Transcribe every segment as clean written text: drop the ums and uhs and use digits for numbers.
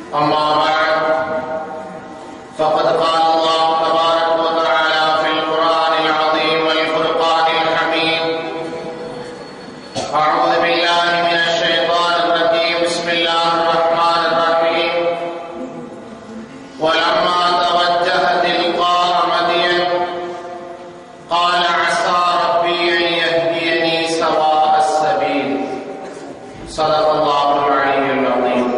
أما بعد فقد قال الله تبارك وتعالى في القرآن العظيم والفرقان الحميد أعوذ بالله من الشيطان الرجيم بسم الله الرحمن الرحيم ولما توجه تلقاء مدين قال عسى ربي أن يهديني سواء السبيل صدق الله العلي العظيم.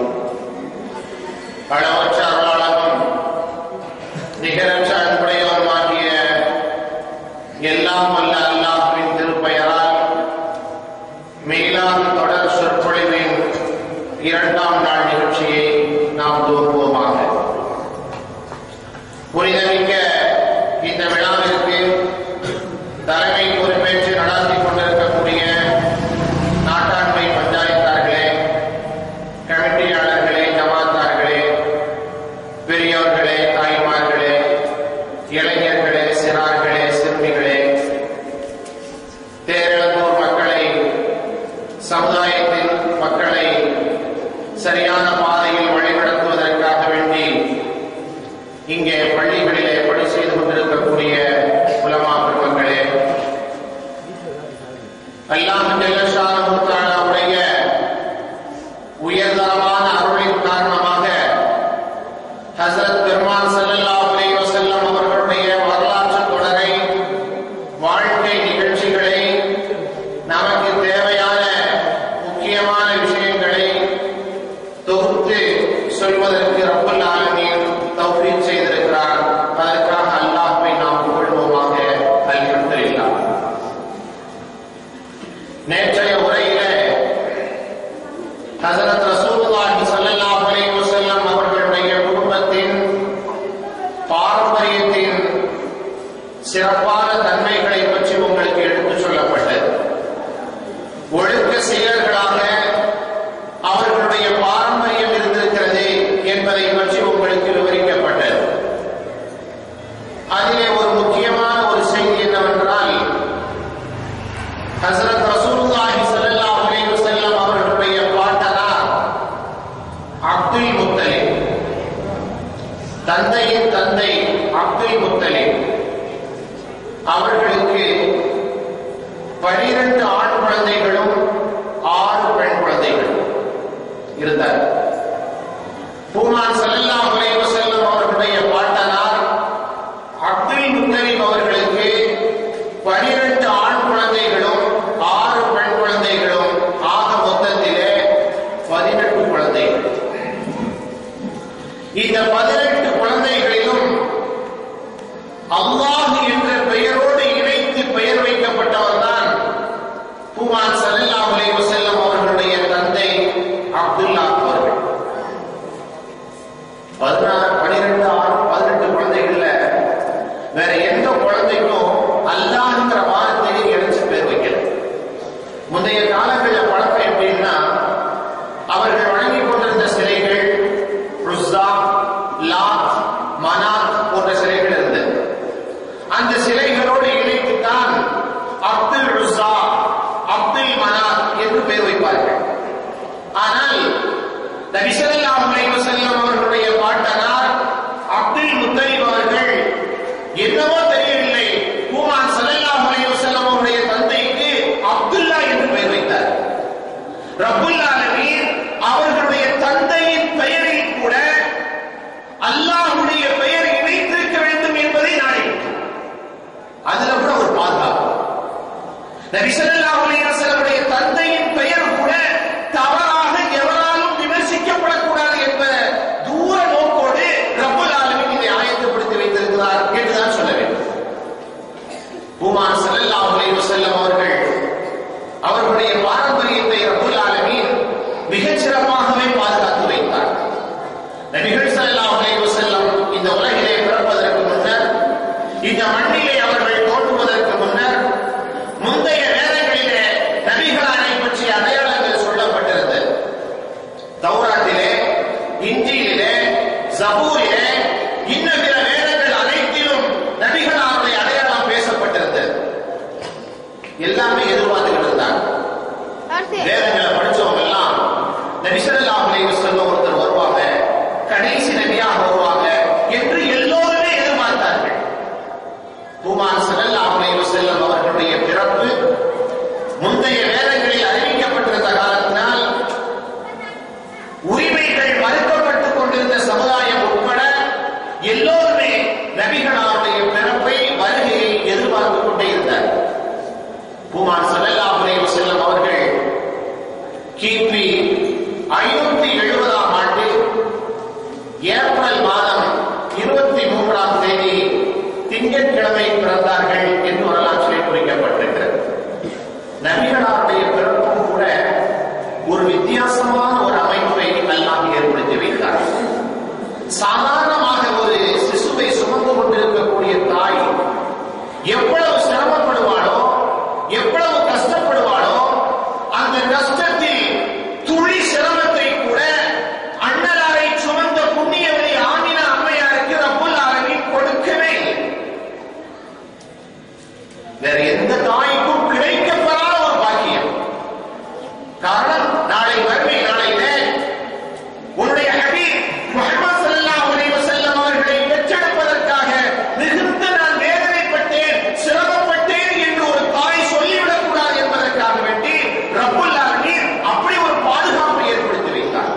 அளவற்ற அருளாளனும் நிகரற்ற அன்புடையவருமாகிய எல்லாம் வல்ல அல்லாஹ்வின் திருப்பெயரால் மீலாது தொடர் சொற்பொழிவின் 2ஆம் நாள் நிகழ்ச்சியை நாம் துவங்குவோமாக. புனிதமிக்க இந்த விழாவிற்கு தலைமை பொறுப்பேற்று நடாத்தி கொண்டிருக்கக்கூடிய நாட்டாண்மை பஞ்சாயத்தார்களே, கமிட்டியாளர்களே, ஜமாத்தார்களே, பெரியோர்களே, தாய்மார்களே, இளைஞர்களே, சிறார்களே, சிறுமிகளே, தேரெழுந்தூர் மக்களை, சமுதாயத்தின் மக்களை சரியான பாதையில் வழிநடத்துவதற்காக வேண்டி இங்கே பள்ளிகளிலே பணி செய்து கொண்டிருக்கக்கூடிய உலமா பெருமக்களே, அல்லாஹ் ஜல்ல ஷானஹு தஆலாவுடைய உயர்தரமான அருளின் காரணமாக ஹஸரத் பெருமான் ஸல்லல்லாஹு அலைஹி வஸல்லம் அவர்களுடைய வரலாற்று தொடரை, வாழ்க்கை நிகழ்ச்சிகளை, நமக்கு தேவையான முக்கியமான விஷயங்களை தொகுத்து சொல்வதற்கு ரப்பல் ஆலமீன் தௌஃபீக் செய்திருக்கிறார். அதற்காக அல்லாஹ்வை நாம் புகழ்வோமாக. அல்ஹம்துலில்லாஹ். நேற்றைய உரையிலே ஹஸரத் ரசூலுல்லாஹி ஸல்லல்லாஹு அலைஹி வஸல்லம் அவர்களுடைய குடும்பத்தின் பாரம்பரியத்தின் சிறப்பான தன்மைகளை பற்றி உங்களுக்கு எடுத்துச் சொல்லப்பட்டது. ஒழுக்க செயல்களாக அவர்களுடைய பாரம்பரியம் இருந்திருக்கிறது என்பதை பற்றி உங்களுக்கு விவரிக்கப்பட்டது. அதிலே ஒரு முக்கியமான ஒரு செய்தி என்னவென்றால், ஹஸரத் ரசூலுல்லாஹி ஸல்லல்லாஹு அலைஹி வஸல்லம் அவர்களுடைய பாட்டனார் அப்துல் முத்தலிப், தந்தையின் தந்தை அப்துல் முத்தலிப் அவர்களுக்கு 12 ஆண் குழந்தைகளும் 6 பெண் குழந்தைகளும் இருந்தார். பூமான் ஸல்லல்லாஹு அலைஹி வஸல்லம் அவர்களுடைய பாட்டனார் அப்துல் முத்தலிப் அவர்களுக்கு 12 ஆண் குழந்தைகளும் 6 பெண் குழந்தைகளும், ஆக மொத்தத்திலே 18 குழந்தைகள். இந்த 18 குழந்தைகளிலும் அல்லாஹ் என்ற பெயரோடு இணைத்து பெயர் வைக்கப்பட்டவர் தான் பூமான் ஸல்லல்லாஹு அலைஹி வஸல்லம் அவர்களுடைய தந்தை அப்துல்லா அவர்கள். 18 குழந்தைகள்ல வேற எந்த குழந்தைக்கும் அல்லாஹ்ங்கிற வார்த்தையை இணைச்சு பேர் வைக்கல. முந்தைய காலங்களில் பழக்கம் எப்படின்னா, அவர்கள் வழங்கிக் கொண்டிருந்த சிலைகள் உஸ்ஸா, லாத், மனாத் போன்ற சிலைகள் இருந்தது. அந்த சிலைகளோடு இணைத்துத்தான் அப்துல் உஸ்ஸா, அப்துல் மனாத் என்று பெயர் வைப்பார்கள். ஆனால் நபி ஸல்லல்லாஹு அலைஹி வஸல்லம் அவர்களுடைய பாட்டனார் அப்துல் முத்தலிப் அவர்கள் என்னவோ தெரியவில்லை, பூமான் ஸல்லல்லாஹு அலைஹி வஸல்லம் அவருடைய தந்தைக்கு அப்துல்லா என்று பெயர் வைத்தார். ரப்புல் ஆலமீன் அவர்களுடைய தந்தையின் பெயரில் கூட அல்லாஹ்வுடைய பெயர் இணைத்திருக்க வேண்டும் என்பதை நாடினார். அதுல கூட ஒரு பாதுகாப்பு. நபி ஸல்லல்லாஹு அலைஹி வஸல்லமுடைய தந்தையின் பெயர் கூட தவறாக எவராலும் விமர்சிக்கப்படக்கூடாது என்ற தூர நோக்கோடு ரப்புல் ஆலமீன் இதை ஆயத்தப்படுத்தி வைத்திருக்கிறார் என்றுதான் சொல்ல வேண்டும். பூமான் ஸல்லல்லாஹு அலைஹி வஸல்லம் அவர்களுடைய பாரம்பரியத்தை ரப்புல் ஆலமீன் மிகச் சிறப்பாகவே பாதுகாத்து வைத்தார். நபிகள் ஸல்லல்லாஹு அலைஹி வஸல்லம் இந்த உலகிலே பிறப்பதற்கு முன்னர், இந்த மண்ணிலே அவர்கள் தோன்றுவதற்கு முன்னர், முந்தைய வேதங்களிலே நபிகளாரை பற்றிய அடையாளங்கள் சொல்லப்பட்டிருந்தது. தௌராத்திலே, இன்ஜீலிலே, ஜபூரிலே, இன்னும் பிற வேதங்கள் அனைத்திலும் நபிகளாருடைய அடையாளம் பேசப்பட்டிருந்தது. எல்லாமே எதிர்பார்த்துக்கிட்டு இருந்தாங்க. வேதங்களை படிச்சவங்க எல்லாம் நபி ஸல்லல்லாஹு அலைஹி வஸல்லம் ஒருத்தர் வருவாங்க, கடைசி நபியாக வருவாங்க என்று எல்லோருமே எதிர்பார்த்தார்கள். பூமான் ஸல்லல்லாஹு அலைஹி வஸல்லம் அவர்களுடைய பிறப்பு முந்தைய வேதங்களில் அறிவிக்கப்பட்டிருந்த காலத்தினால் உரிமைகள் மறுக்கப்பட்டுக் கொண்டிருந்த சமுதாயம் உட்பட எல்லோருமே நபிகளாருடைய பிறப்பை வருகையை எதிர்பார்த்துக் கொண்டே இருந்தார். பூமான் ஸல்லல்லாஹு அலைஹி வஸல்லம் அவர்கள் கிபி 570ஆம் ஆண்டு ஏப்ரல் மாதம் 23ஆம் தேதி திங்கட்கிழமை பிறந்தார்கள் என்று வரலாற்றிலே குறிக்கப்பட்டிருக்கிறது. நபிகளாருடைய பிறப்பும் கூட ஒரு வித்தியாசமான ஒரு அமைப்பை அல்லாஹ் ஏற்படுத்தி வைத்தார். சாதாரணமாக ஒரு சிசுவை சுமந்து கொண்டிருக்கக்கூடிய தாய் எவ்வளவு சிரமப்படுவாளோ, எவ்வளவு கஷ்டப்படுவாளோ, அந்த கஷ்டத்தில் துளி சிரமத்தை கூட அண்ணலாரை சுமந்த புண்ணியவதி ஆமினா அம்மையாருக்கு ரப்புல் ஆலமீன் கொடுக்கவே இல்லை. வேற எந்த தாய்க்கும் கிடைக்கப்படாத ஒரு பாக்கியம். காரணம், நாளை வறுமை நாளையிலே உன்னுடைய ஹபீப் முஹம்மது ஸல்லல்லாஹு அலைஹி வஸல்லம் அவர்களை பெற்றெடுப்பதற்காக மிகுந்த நான் வேதனைப்பட்டேன், சிரமப்பட்டேன் என்று ஒரு தாய் சொல்லிவிடக் கூடாது என்பதற்காக வேண்டி ரப்புல் ஆலமீன் அப்படி ஒரு பாதுகாப்பை ஏற்படுத்தி வைத்தார்.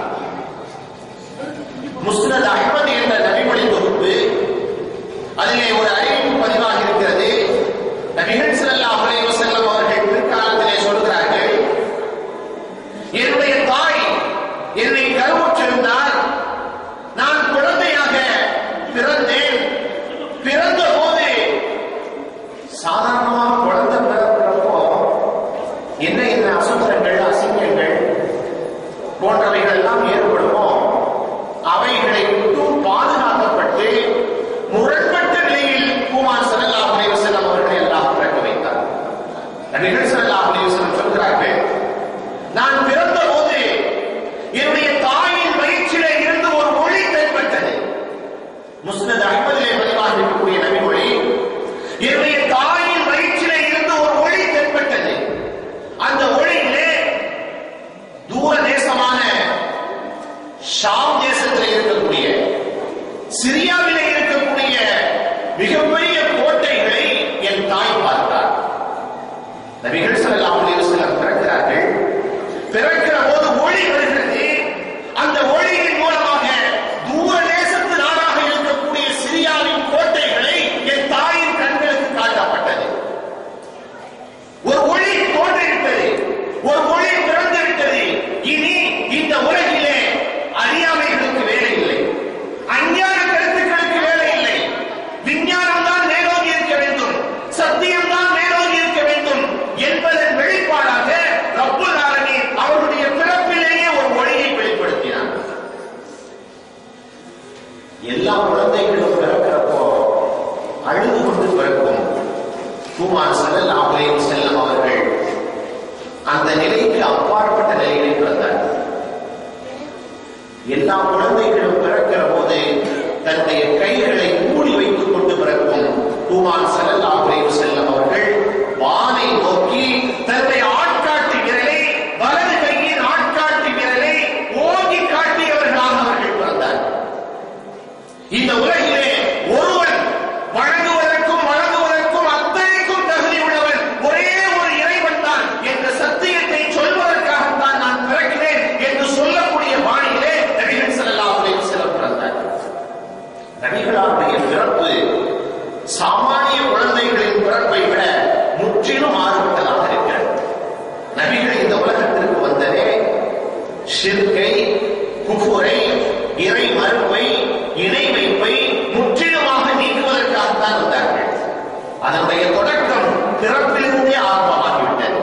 முஸ்னத் அஹ்மத் என்ற நபிமொழி தொகுப்பு, அதிலே ஒரு அறிவிப்பு பதிவாக இருக்கிறது. நபிகள் ஸல்லல்லாஹு அலைஹி வஸல்லம் அவர்கள் பிற்காலத்திலே சொல்கிறார்கள், என்னுடைய தாய் என்னை கருவுற்றிருந்தால் நான் குழந்தையாக பிறந்தேன். பிறந்த போது சாதாரணமாக குழந்தை பிறக்கிறப்போ என்ன என்ன அசுத்தங்கள், அசிங்கங்கள் போன்றவைகள் எல்லாம் ஏற்படுமோ அவைகளை விட்டும் பாதுகாக்கப்பட்டு முரண்பட்ட நிலையில் பூமான் ஸல்லல்லாஹு அலைஹி வஸல்லம் அவர்களை எல்லாம் பிறக்க வைத்தார். நபிகள் ஸல்லல்லாஹு அலைஹி வஸல்லம் சொல்கிறார்கள், நான் பிறந்த போது என்னுடைய தாயின் வயிற்றிலே இருந்து ஒரு ஒளி தென்பட்டது. முஸ்னத் அஹ்மதிலே பதிவாக இருக்கக்கூடிய நபிமொழி, என்னுடைய தாயின் வயிற்றிலே இருந்து ஒரு ஒளி தென்பட்டது. அந்த ஒளியிலே தூர தேசமான ஷாம் தேசத்தில் இருக்கக்கூடிய, சிரியாவிலே இருக்கக்கூடிய மிகப்பெரிய கோட்டைகளை என் தாய் பார்த்தார். நபிகள் ஸல்லல்லாஹு அலைஹி வஸல்லம் பிறக்கிறார்கள். பிறக்கிற போது ஒளி வருகிறது. அந்த ஒளியின் மூலமாக தூர தேசத்து நாடாக இருக்கக்கூடிய சிரியாவின் கோட்டைகளை என் தாயின் கண்களுக்கு காட்டப்பட்டது. ஒரு ஒளி தோன்றிவிட்டது, ஒரு ஒளி பிறந்து விட்டது. இனி இந்த உலகிலே அறியாமைகளுக்கு வேலை இல்லை, அஞ்ஞான கருத்துக்களுக்கு வேலை இல்லை. விஞ்ஞானம் தான் மேலோங்கி இருக்க வேண்டும், சத்தியம் தான் மேலோங்கி இருக்க வேண்டும் என்பதன் வெளிப்பாடாக ரப்புல் ஆலமீன் அவருடைய பிறப்பிலேயே ஒரு ஒளியை வெளிப்படுத்தினார். எல்லா குழந்தைகளும் பிறக்கிறப்போ அழுது கொண்டு பிறக்கும். பூமான் ஸல்லல்லாஹு அலைஹி வஸல்லம் அவர்கள் அந்த நிலைக்கு அப்பாற்பட்ட நிலையிலே பிறந்தார். எல்லா குழந்தைகளும் பிறக்கிற போது தன்னுடைய கைகளை மூடி வைத்துக் கொண்டு பிறக்கும் பூமான் ஸல்லல்லாஹு அலைஹி வஸல்லம் அவர்கள் வானை நோக்கி தன்னுடைய ஆட்காட்டி விரலை, வலது கையின் ஆட்காட்டி விரலை ஓங்கி காட்டியவர்களாக அவர்கள் பிறந்தார். இந்த உலகிலே ஒருவன் வழங்குவதற்கும் வழங்குவதற்கும் அத்தனைக்கும் தகுதி உள்ளவன் ஒரே ஒரு இறைவன் தான் என்ற சத்தியத்தை சொல்வதற்காகத்தான் நான் பிறக்கிறேன் என்று சொல்லக்கூடிய பாணியிலே நபிகள் ஸல்லல்லாஹு அலைஹி வஸல்லம் பிறந்தார். நபிகளாருடைய பிறப்பு சாமானிய குழந்தைகளின் பிறப்பை விட முற்றிலும் மாறுபட்டதாக இருக்கிறது. நபிகள் இந்த உலகத்திற்கு வந்ததே ஷிர்கை, குஃபுரை, இறை மறுப்பை, இணை வைப்பை முற்றிலுமாக நீக்குவதற்காகத்தான் வந்தார்கள். அதனுடைய தொடக்கம் பிறப்பிலிருந்தே ஆரம்பமாகிவிட்டது.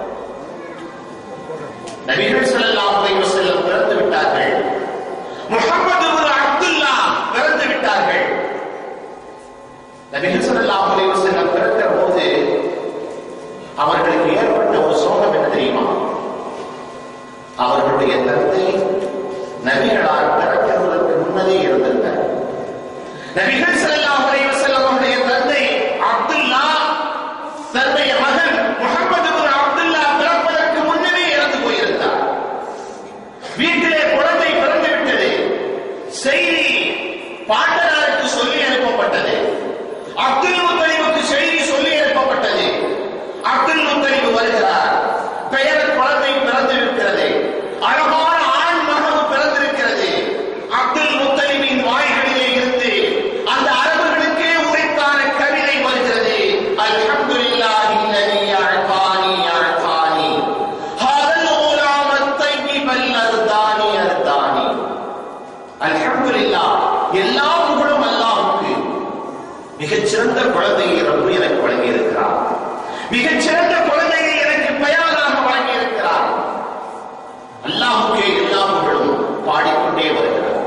நபிகள் ஸல்லல்லாஹு அலைஹி வஸல்லம் பிறந்து விட்டார்கள். முஹம்மது இப்னு அப்துல்லா பிறந்து விட்டார்கள். நபிகள் ஸல்லல்லாஹு அலைஹி வஸல்லம் பிறக்கிற போது அவர்களுக்கு ஏற்பட்ட ஒரு சோகம் என்ன தெரியுமா? அவர்களுடைய தந்தை நபிகளால் பிறக்கிறதற்கு முன்னதே இருந்திருந்தார். நபிகள் ஸல்லல்லாஹு அலைஹி வஸல்லம் அவருடைய தந்தை அப்துல்லா தன்னுடைய மகன் முஹம்மது இப்னு அப்துல்லா பிறப்பதற்கு முன்னமே இறந்து போயிருந்தார். வீட்டிலே குழந்தை பிறந்து விட்டது. செய்தி பாட்டனாருக்கு சொல்லி அனுப்பப்பட்டது. அப்துல் முத்தலிபுக்கு செய்தி சொல்லி அனுப்பப்பட்டது. அப்துல் முத்தலிபு வருகிறார். பெயர் குழந்தை பிறந்திருக்கிறது. அழகான ஆண் மகன் பிறந்திருக்கிறது. அப்துல் முத்தலிபின் வாய்களிலே இருந்து அந்த அரபுகளுக்கே உரைத்தான கவிதை வருகிறது. அல்ஹம்துலில்லாஹி அல்லதி அஅதானி அஅதானி ஹாதல் குலாம் அத்-தய்யிப் அல்-அர்தானி அர்தானி. அல்ஹம்துலில்லாஹ், எல்லா புகழும் அல்லாஹ்வுக்கு. மிகச்சிறந்த குழந்தையை ரப்பு எனக்கு வழங்கி இருக்கிறார். மிகச்சிறந்த குழந்தையை எனக்கு பெயராக வழங்கி இருக்கிறார். அல்லாஹ்வுக்கே எல்லா புகழும் பாடிக்கொண்டே வருகிறார்.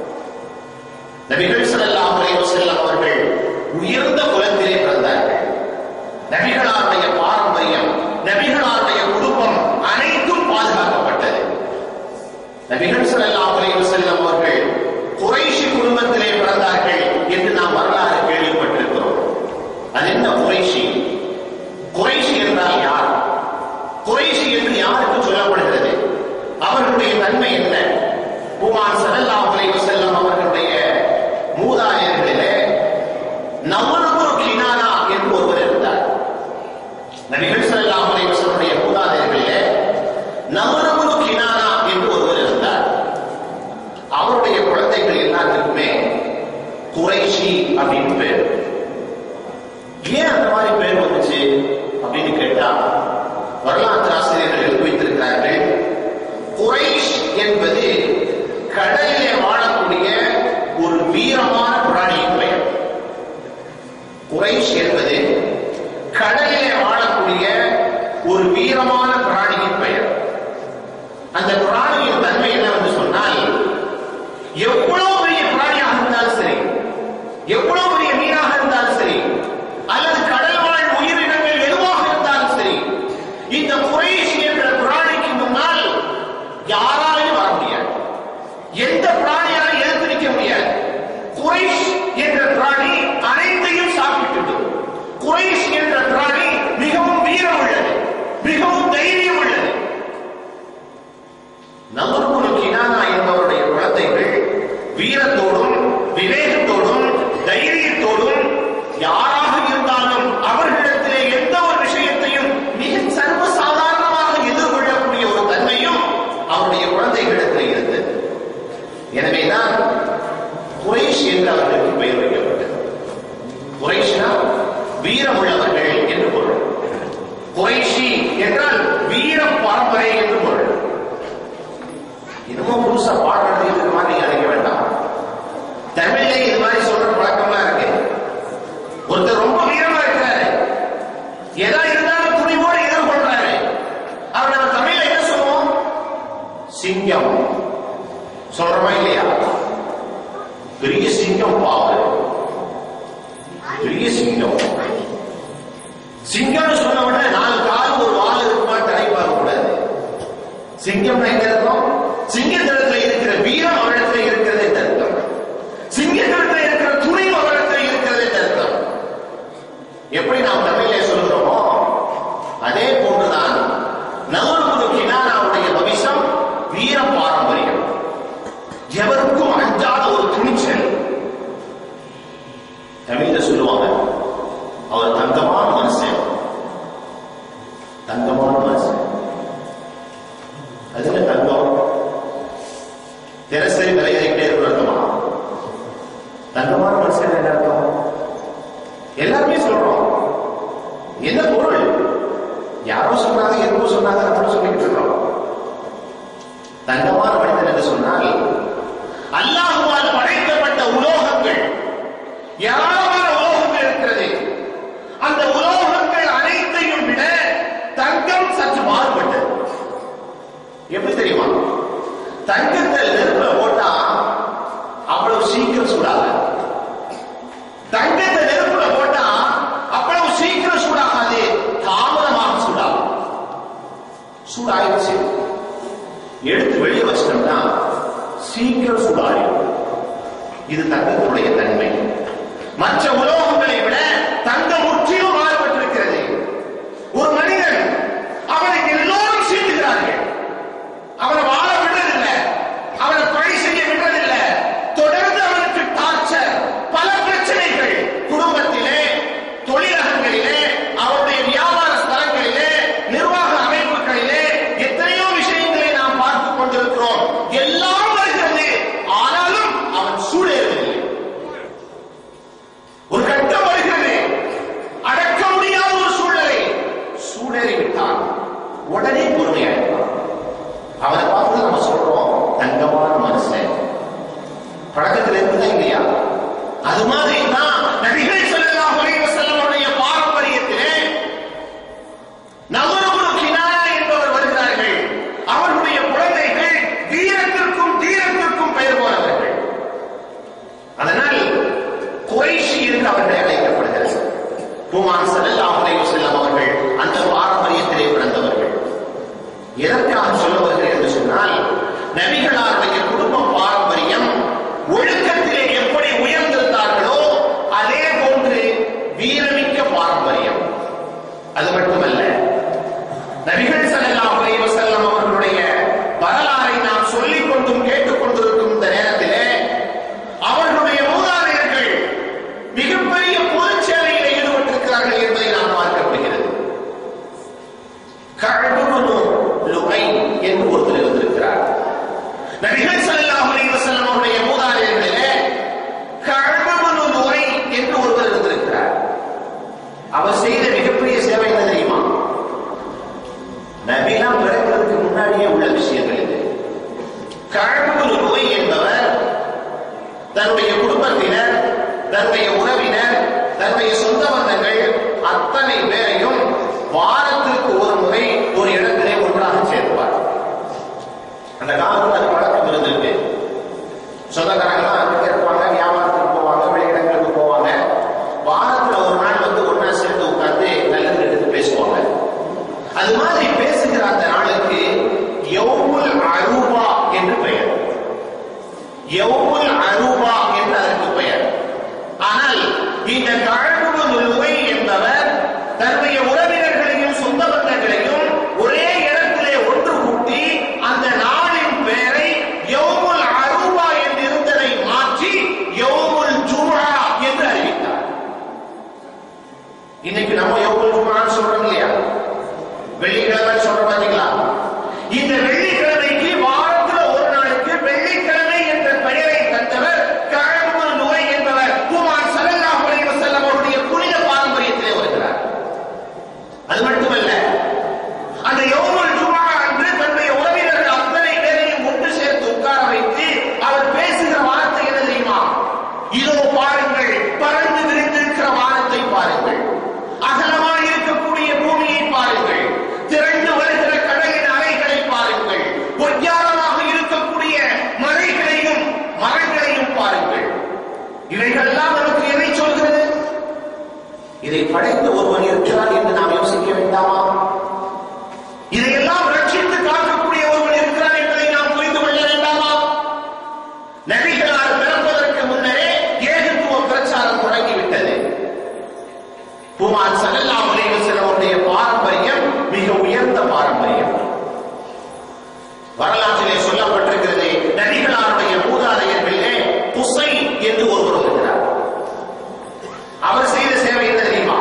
நபிகள் ஸல்லல்லாஹு அலைஹி வஸல்லம் அவர்கள் உயர்ந்த குலத்திலே பிறந்தார்கள். நபிகளாருடைய பாரம்பரியம், நபிகளாருடைய குடும்பம் அனைத்தும் பாதுகாக்கப்பட்டது. நபிகள் ஸல்லல்லாஹு அலைஹி வஸல்லம் அவர்கள் குறைஷி குடும்பத்திலே பிறந்தார்கள் என்று நாம் வரலாறு கேள்விப்பட்டிருக்கிறோம். அது என்ன குறைஷி? குறைஷி என்றால் யார்? குறைஷி என்று யாருக்கு சொல்லப்படுகிறது? அவர்களுடைய தன்மை என்ன? பெருமானார் ஸல்லல்லாஹு அலைஹி வஸல்லம் அவர்களுடைய மூதாதையர்களிலே நவருபு கினானா என்று ஒருவர் இருந்தார். நபிகள் ஸல்லல்லாஹு அலைஹி வஸல்லம் மூதாதையர்களிலே நவருபு கினானா என்று ஒருவர் இருந்தார். அவருடைய குழந்தைகள் எல்லாத்துக்குமே குறைஷி அப்படின்னு பேர். ஏன் அந்த மாதிரி பேர் வந்துச்சு அப்படின்னு கேட்டா, வரலாற்று ஆசிரியர்கள் எழுதி வைத்திருக்கிறார்கள். குறைஷ் என்பது கடலிலே வாழக்கூடிய ஒரு வீரமான பிராணியின் பெயர். குறைஷ் என்பது கடலிலே வாழக்கூடிய ஒரு வீரமான பிராணியின் பெயர். அந்த பிராணியின் தன்மை என்னவென்று சொன்னால், எவ்வளவு பெரிய பிராணியாக இருந்தாலும் சரி, எவ்வளவு பெரிய மீனாக இருந்தாலும் சரி, அல்லது கடல் வாழ் உயிரினங்கள் எதுவாக இருந்தாலும் சரி, இந்த குறைஷ் என்ற பிராணிக்கு முன்னால் யாராலையும் வர முடியாது. எந்த பிராணியாலும் எதிர்த்து நிற்க முடியாது. குறைஷ் என்ற பிராணி அனைத்தையும் சாப்பிட்டது. குறைஷ் என்ற பிராணி மிகவும் வீரம் உள்ளது, மிகவும் தைரியம் உள்ளது. நவருபு கினானா என்பவருடைய குழந்தைகள் வீரத்தோடும் விவேகத்தோடும் தைரியத்தோடும் யாராக இருந்தாலும் அவர்களிடத்திலே எந்த ஒரு விஷயத்தையும் மிக சர்வசாதாரணமாக எதிர்கொள்ளக்கூடிய ஒரு தன்மையும் அவருடைய குழந்தைகளிடத்தில் இருந்தது. எனவேதான் குறைஷ் என்று அவர்களுக்கு பெயர் வைக்கப்பட்டது. குறைஷ்னா வீரம் உள்ளவர்கள் என்று பொருள். குறைஷி என்றால் வீர பரம்பரை என்று பொருள். இன்னமும் புதுசா பாடுறது இது மாதிரி நினைக்க வேண்டாம். தமிழ்ல இது மாதிரி சொல்ற பழக்கம்லாம் இருக்கு. ஒருத்தர் ரொம்ப வீரமா இருக்கிறாரு, எதா இருந்தாலும் துணிவோடு எதிர்கொள்றாரு. அவர் நம்ம தமிழ்ல என்ன சொல்லுவோம்? சிங்கம் சொல்றோமா இல்லையா? பெரிய சிங்கம் பாவல், பெரிய சிங்கம். சிங்கம் சொன்ன உடனே 4 கால் ஒரு வால் இருக்குமா தடை பார்க்க கூடாது. சிங்கம் எங்க இருக்கும்? சிங்கத்திடத்தில் இருக்கிற வீரம் அவரிடத்தில் இருக்கிறது என்று அர்த்தம். சிங்கத்திடத்தில் இருக்கிற துணிவு அவரிடத்தில் இருக்கிறது என்று அர்த்தம். எப்படி நாம் தமிழிலே சொல்கிறோமோ அதே போன்றுதான் நவருபு கினானாவுடைய வம்சம் வீர பாரம்பரியம். எவருக்கும் அஞ்சாத ஒரு துணிச்சல். தமிழ்ல சொல்லுவாங்க, அவர் தங்கமான மனுஷன், தங்கமான மனுஷன். அதுல தங்கம் தினசரி விளையாடிக்கிட்டே இருக்கிற அர்த்தமா? தங்கமான மனுஷன் என்ன அர்த்தம்? எல்லாருமே சொல்றோம். என்ன பொருள்? யாரோ சொன்னாங்க, எதுவும் சொன்னாங்க, அப்படி சொல்லிக்கிட்டு இருக்கிறோம். தங்கமான மனிதன் என்று சொன்னால் அல்லாஹ்வால் படைக்கப்பட்ட உலோகங்கள், ஏராளமான உலோகங்கள் இருக்கிறது. அந்த உலோகங்கள் அனைத்தையும் விட தங்கம் சற்று மாறுபட்டது. எப்படி தெரியுமா? தங்கத்தை நெருப்புல போட்டா அவ்வளவு சீக்கிரம் சூடாகாது. தங்கத்தை நெருப்புல போட்டா அவ்வளவு சீக்கிரம் சூடாகாது, தாமதமாக சூடாகும். சூடாயிடுச்சு, எடுத்து வெளியே வச்சிட்டோம்னா சீக்கிரம் சூடாயிடும். இது தங்கத்தினுடைய தன்மை. மற்ற உலோகங்களை விட தங்கம் முற்றிலும் மாறுபட்டிருக்கிறது. ஒரு மனிதன் அவனை எல்லோரும் சீண்டுகிறார்கள், அவனை வாழ விடுறதில்லை, அவனை பழி செய்ய விடுறதில்லை, தொடர் அது மாதிரி தான் நபிகள் ஸல்லல்லாஹு அலைஹி வஸல்லம் அவருடைய பாரம்பரியத்திலே நவரபுல் கினானா என்பவர் வருகிறார்கள். அவருடைய குழந்தைகள் வீரத்திற்கும் தீரத்திற்கும் பெயர் போனவர்கள். அதனால் குறைஷி என்று அவர்கள் அழைக்கப்படுகிறார்கள். பெருமானார் ஸல்லல்லாஹு அலைஹி வஸல்லம் அவர்கள் அந்த பாரம்பரியத்திலே பிறந்தவர்கள். எதற்காக சொல்ல வருகிறேன் என்று சொன்னால், நபிகளாருடைய குடும்ப பாரம்பரியம் ஒழுக்கத்திலே எப்படி உயர்ந்திருந்தார்களோ அதே போன்று வீரமிக்க பாரம்பரியம். அது மட்டுமல்ல, நபிகள் ஸல்லல்லாஹு அலைஹி வஸல்லம் அவர்களுடைய வரலாறை நாம் சொல்லிக் கொண்டும் கேட்டுக் கொண்டிருக்கும் இந்த நேரத்திலே அவர்களுடைய மூதாதையர்கள் மிகப்பெரிய பொது சேவையில் ஈடுபட்டிருக்கிறார்கள் என்பதை நாம் பார்க்க முடிகிறது. கஅப் இப்னு லுஐ என்று ஒருத்தர் இருந்திருக்கிறார். நபிகள் ஸல்லல்லாஹு அலைஹி வஸல்லம் அவருடைய மூதாதையர்களிலே கஅப் இப்னு லுஐ என்று ஒருவர் இருந்திருக்கிறார். அவர் செய்த மிகப்பெரிய சேவை என்ன தெரியுமா? நபிலாம் பிறக்கிறதுக்கு முன்னாடியே உள்ள விஷயங்கள் இது. கஅப் இப்னு லுஐ என்பவர் தன்னுடைய குடும்பத்தினர், தன்னுடைய உறவினர், தன்னுடைய சொந்த பந்தங்கள் அத்தனை பேரையும் வாரத்திற்கு ஒரு முறை ஒரு இடத்திலே ஒன்றாக சேர்ப்பார். அந்த காலத்தில் அது பழக்கம் இருந்திருக்கு. சொந்தக்காரங்களாம் அங்கே இருப்பாங்க, வியாபாரத்துக்கு போவாங்க, வெளியிடங்களுக்கு போவாங்க. வாரத்தில் ஒரு நாள் வந்து ஒன்றா சேர்ந்து உட்கார்ந்து நல்லது எடுத்து பேசுவாங்க. அது மாதிரி பேசுகிற அந்த நாளுக்கு யௌமுல் அரூபா என்று பெயர். யௌமுல் அரூபா என்று அதற்கு பெயர். ஆனால் இந்த கஅப் இப்னு லுஐ என்பவர் தன்னுடைய உறவினர்களையும் சொந்த பந்தங்களையும் ஒரே இடத்திலே ஒன்று கூட்டி அந்த நாளின் பெயரை யௌமுல் அரூபா என்று இருந்ததை மாற்றி யௌமுல் ஜும்ஆ என்று அறிவித்தார். இன்னைக்கு நம்ம யௌமுல் ஜும்ஆன்னு சொல்றோம் இல்லையா? வெள்ளிக்கிழமை சொல்றோம் பாத்தீங்களா? இந்த வெள்ளிக்கிழமைக்கு வாரத்தில் ஒரு நாளுக்கு வெள்ளிக்கிழமை என்ற பெயரை தந்தவர் கஅப் இப்னு லுஐ என்பவர் பெருமானார் ஸல்லல்லாஹு அலைஹி வஸல்லம் அவருடைய புனித பாரம்பரியத்திலே வருகிறார். அது மட்டுமல்ல, அந்த யௌமுல் ஜும்ஆ அன்று தன்னுடைய உறவினர்கள் அத்தனை பேரையும் ஒன்று சேர்த்து உட்கார வைத்து அவர் பேசுகிற வார்த்தை என்ன தெரியுமா? இதோ பாருங்கள், பறந்து விரிந்திருக்கிற வானத்தை பாருங்கள், அகலமாக இருக்கக்கூடிய பூமியை பாருங்கள், திரண்டு வருகிற கடலின் அலைகளை பாருங்கள், பொய்யாரமாக இருக்கக்கூடிய மலைகளையும் மரங்களையும் பாருங்கள். இவைகளெல்லாம் நமக்கு எதை சொல்கிறது? இதை படைத்த ஒருவன் இருக்கிறான் என்று நாம் யோசிக்க வேண்டாமா? இதையெல்லாம் ரட்சித்து காக்கக்கூடிய ஒருவன் இருக்கிறான் என்பதை நாம் புரிந்து கொள்ள வேண்டாமா? நபிகளார் பிறப்பதற்கு முன்னரே ஏகத்துவ பிரச்சாரம் தொடங்கிவிட்டது. பெருமானார் ஸல்லல்லாஹு அலைஹி வஸல்லம் அவருடைய பாரம்பரியம் மிக உயர்ந்த பாரம்பரியம். வரலாற்றிலே சொல்லப்பட்டிருக்கிறது, நபிகளாருடைய மூதாதையர்களிலே குஸை என்று ஒருவர் இருக்கிறார். அவர் செய்த சேவை என்ன தெரியுமா?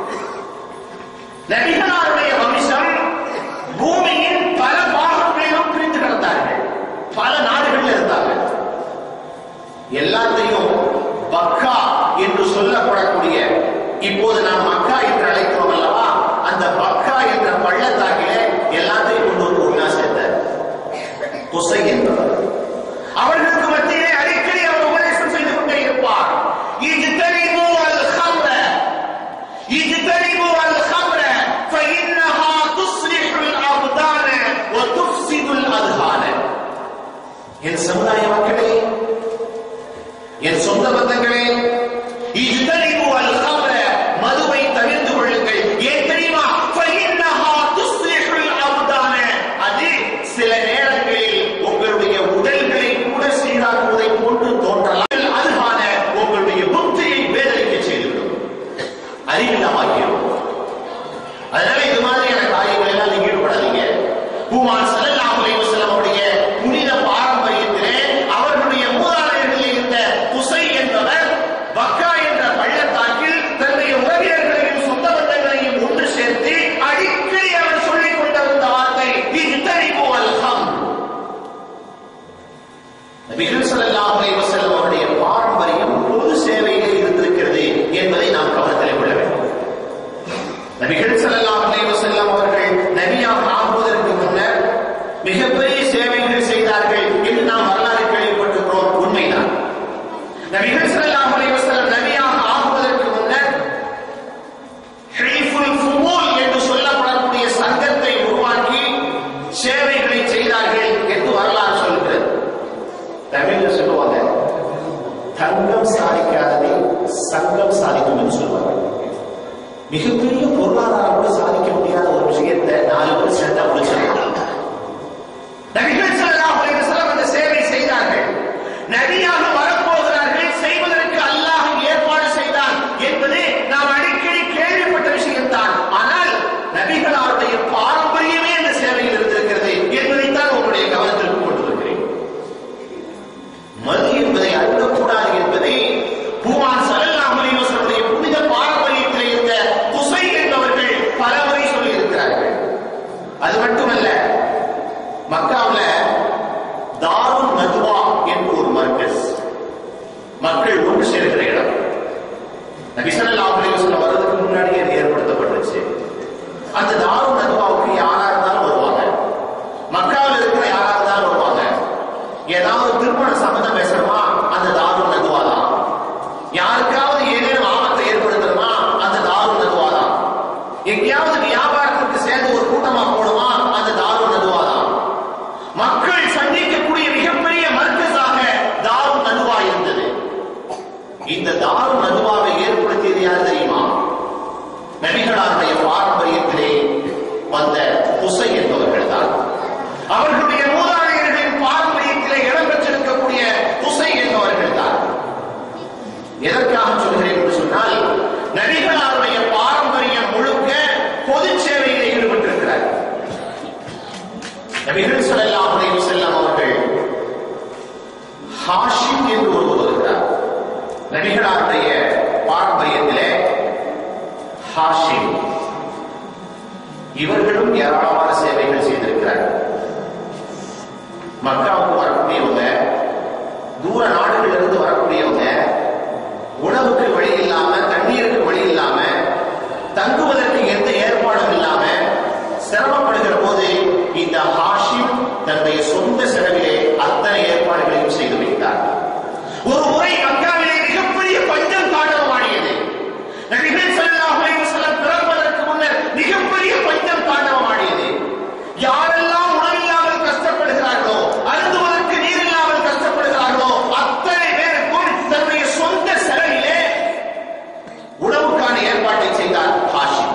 நபிகளாருடைய வம்சம் பூமியின் பல பாகங்களிலும் பிரிந்து கிடந்தார்கள். பல நாடுகளில் இருந்தார்கள். எல்லாத்தையும் பக்கா என்று சொல்லப்படக்கூடிய, இப்போது நாம் மக்கா என்று அழைக்கிறோம் அல்லவா, அந்த பக்கா என்ற பள்ளத்தாக்கிலே எல்லாத்தையும் கொண்டு வந்து ஒன்றா சேர்த்தார் குஸை என்பவர். அவர்களுக்கு மத்தியிலே அடிக்கடி அவர் உபதேசம் செய்து கொண்டே இருப்பார். இஜ்தனிபு அல் ஹம்ர, இஜ்தனிபு அல் ஹம்ர ஃபஇன்னஹா துஸ்லிஹுல் அப்தான வ துஃப்ஸிதுல் அத்ஹான. என் சமுதாய மக்களே, என் சொந்த பந்தங்களே, இஜ்தனிபு அல் ஹம்ர, மதுவை தவிர்த்து கொள்ளுங்கள். ஏன் தெரியுமா? ஃபஇன்னஹா துஸ்லிஹுல் அப்தான, அது சில நேரங்களில் உங்களுடைய உடல்களை கூட சீராக்குவதை போன்று தோன்றலாம். அதுகான உங்களுடைய புத்தியை வேதனைக்க செய்துவிடும், அறிவில்லாமாக்கிடும். அதனால இது மாதிரியான காரியங்கள் எல்லாம் நீங்க ஈடுபடாதீங்க. பெருமானார் ஸல்லல்லாஹு அலைஹி வஸல்லம் அவருடைய புனித பாரம்பரியத்திலே அவர்களுடைய மூதாதையர்களில் இருந்த குஸை என்பவர் பக்கா என்ற பள்ளத்தாக்கில் தன்னுடைய உறவினர்களையும் சொந்த பந்தங்களையும் ஒன்று சேர்த்து அடிக்கடி அவர் சொல்லிக் கொண்டிருந்த வார்த்தை இஜ்தனிபு அல் ஹம்ர். நபிகள் ஸல்லல்லாஹு அலைஹி வஸல்லம் அவருடைய பாரம்பரியம் பொது சேவையில் இருந்திருக்கிறது என்பதை நாம் கவனத்தில் கொள்ள வேண்டும். நபிகள் ஸல்லல்லாஹு அலைஹி வஸல்லம் அவர்கள் நபியாக ஆகுவதற்கு முன்னர் மிகப்பெரிய சேவைகள் செய்தார்கள் என்று நாம் வரலாறு கேள்விப்பட்டிருக்கிறோம். உண்மைதான். நபிகள் ஸல்லல்லாஹு அலைஹி வஸல்லம் சங்கம் சாதிக்கும் என்று சொல்வார்கள். மிகப்பெரிய பொருளாதாரம் கூட சாதிக்க முடியாத ஒரு விஷயத்தை 4 பேர் சேர்ந்தா முடிச்சிடலாம். நபிகள் ஸல்லல்லாஹு அலைஹி வஸல்லம் அந்த சேவை செய்தார்கள். நபியாக வரப்போகிறார்கள், செய்வதற்கு அல்லாஹ் ஏற்பாடு செய்தான் என்பது நாம் அடிக்கடி கேள்விப்பட்ட விஷயம்தான். ஆனால் நபிகளாருடைய பாரம்பரியமே இந்த சேவையில் இருந்திருக்கிறது என்பதைத்தான் உங்களுடைய கவனத்திற்கு கொண்டு வருகிறேன். மது என்பதை அருந்தக்கூடாது என்பதை பூமான் ஸல்லல்லாஹு அலைஹி வஸல்லம் புனித பாரம்பரியத்தில் இருந்த குசை என்பவர்கள் பலமுறை சொல்லி இருக்கிறார்கள். அது மட்டுமல்ல, மக்காவுல தாருல் நதுவா என்று ஒரு மர்கஸ், மக்கள் ஒன்று சேர்கிற இடம், நபி ஸல்லல்லாஹு அலைஹி வஸல்லம் வரதுக்கு முன்னாடியே ஏற்படுத்தப்பட்டுச்சு. அந்த தாருல் நதுவாவுக்கு யாரா இருந்தாலும் வருவாங்க, மக்காவில் இருக்கிற யாரா இருந்தாலும் வருவாங்க. ஏதாவது திருமண சம்பந்தம் பேசணுமா, அந்த தாருல் நதுவா தான். யாருக்காவது ஏதேனும் ஆபத்தை ஏற்படுத்தணுமா, அந்த தாருல் நதுவா தான். எங்கேயாவது வியாபாரத்திற்கு சேர்ந்து ஒரு கூட்டமா போடுமா, அந்த தாருல் நதுவா தான். மக்கள் சந்திக்கக்கூடிய மிகப்பெரிய மர்கஸாக தாருல் நதுவா இருந்தது. இந்த தாருல் நதுவாவை ஏற்படுத்தியது யார் தெரியுமா? நபிகளாருடைய பாரம்பரியத்திலே வந்த குசை என்பவர்கள் தான். அவர்களுடைய மூதாதையர்களின் பாரம்பரியத்திலே இடம்பெற்றிருக்கக்கூடிய குசை என்பவர்கள் தான். எதற்காக சொல்கிறேன் என்று சொன்னால், நபிகளாருடைய பாரம்பரியம் முழுக்க பொது சேவையிலே ஈடுபட்டிருக்கிறார். நபிகள் ஸல்லல்லாஹு அலைஹி வஸல்லம் அவர்கள் ஹாஷிம் என்று ஒருவர் இருக்கிறார். நபிகளாருடைய பாரம்பரியத்திலே ஹாஷிம், இவர்களும் ஏராளமான சேவைகள் செய்திருக்கிறார்கள். மக்காவுக்கு வரக்கூடியவங்க, தூர நாடுகளில் இருந்து வரக்கூடியவங்க, உணவுக்கு வழி இல்லாம, தண்ணீருக்கு வழி இல்லாம, தங்குவதற்கு எந்த ஏற்பாடும் இல்லாம சிரமப்படுகிற போது இந்த ஹாஷிம் தன்னுடைய சொந்த செலவிலே அத்தனை ஏற்பாடுகளையும் செய்து வைத்தார். ஒரு முறை மக்காவிலே மிகப்பெரிய பஞ்சம் தாண்டவமாடியது. நபிகள் ஸல்லல்லாஹு அலைஹி வஸல்லம் பிறப்பதற்கு முன்னர் மிகப்பெரிய பஞ்சம் தாண்டவமாடியது. யாரெல்லாம் உணவில்லாமல் கஷ்டப்படுகிறார்களோ, அருந்துவதற்கு நீர் இல்லாமல் கஷ்டப்படுகிறார்களோ, அத்தனை பேருக்கும் தன்னுடைய சொந்த செலவிலே உணவுக்கான ஏற்பாட்டை செய்தார் ஹாஷிம்.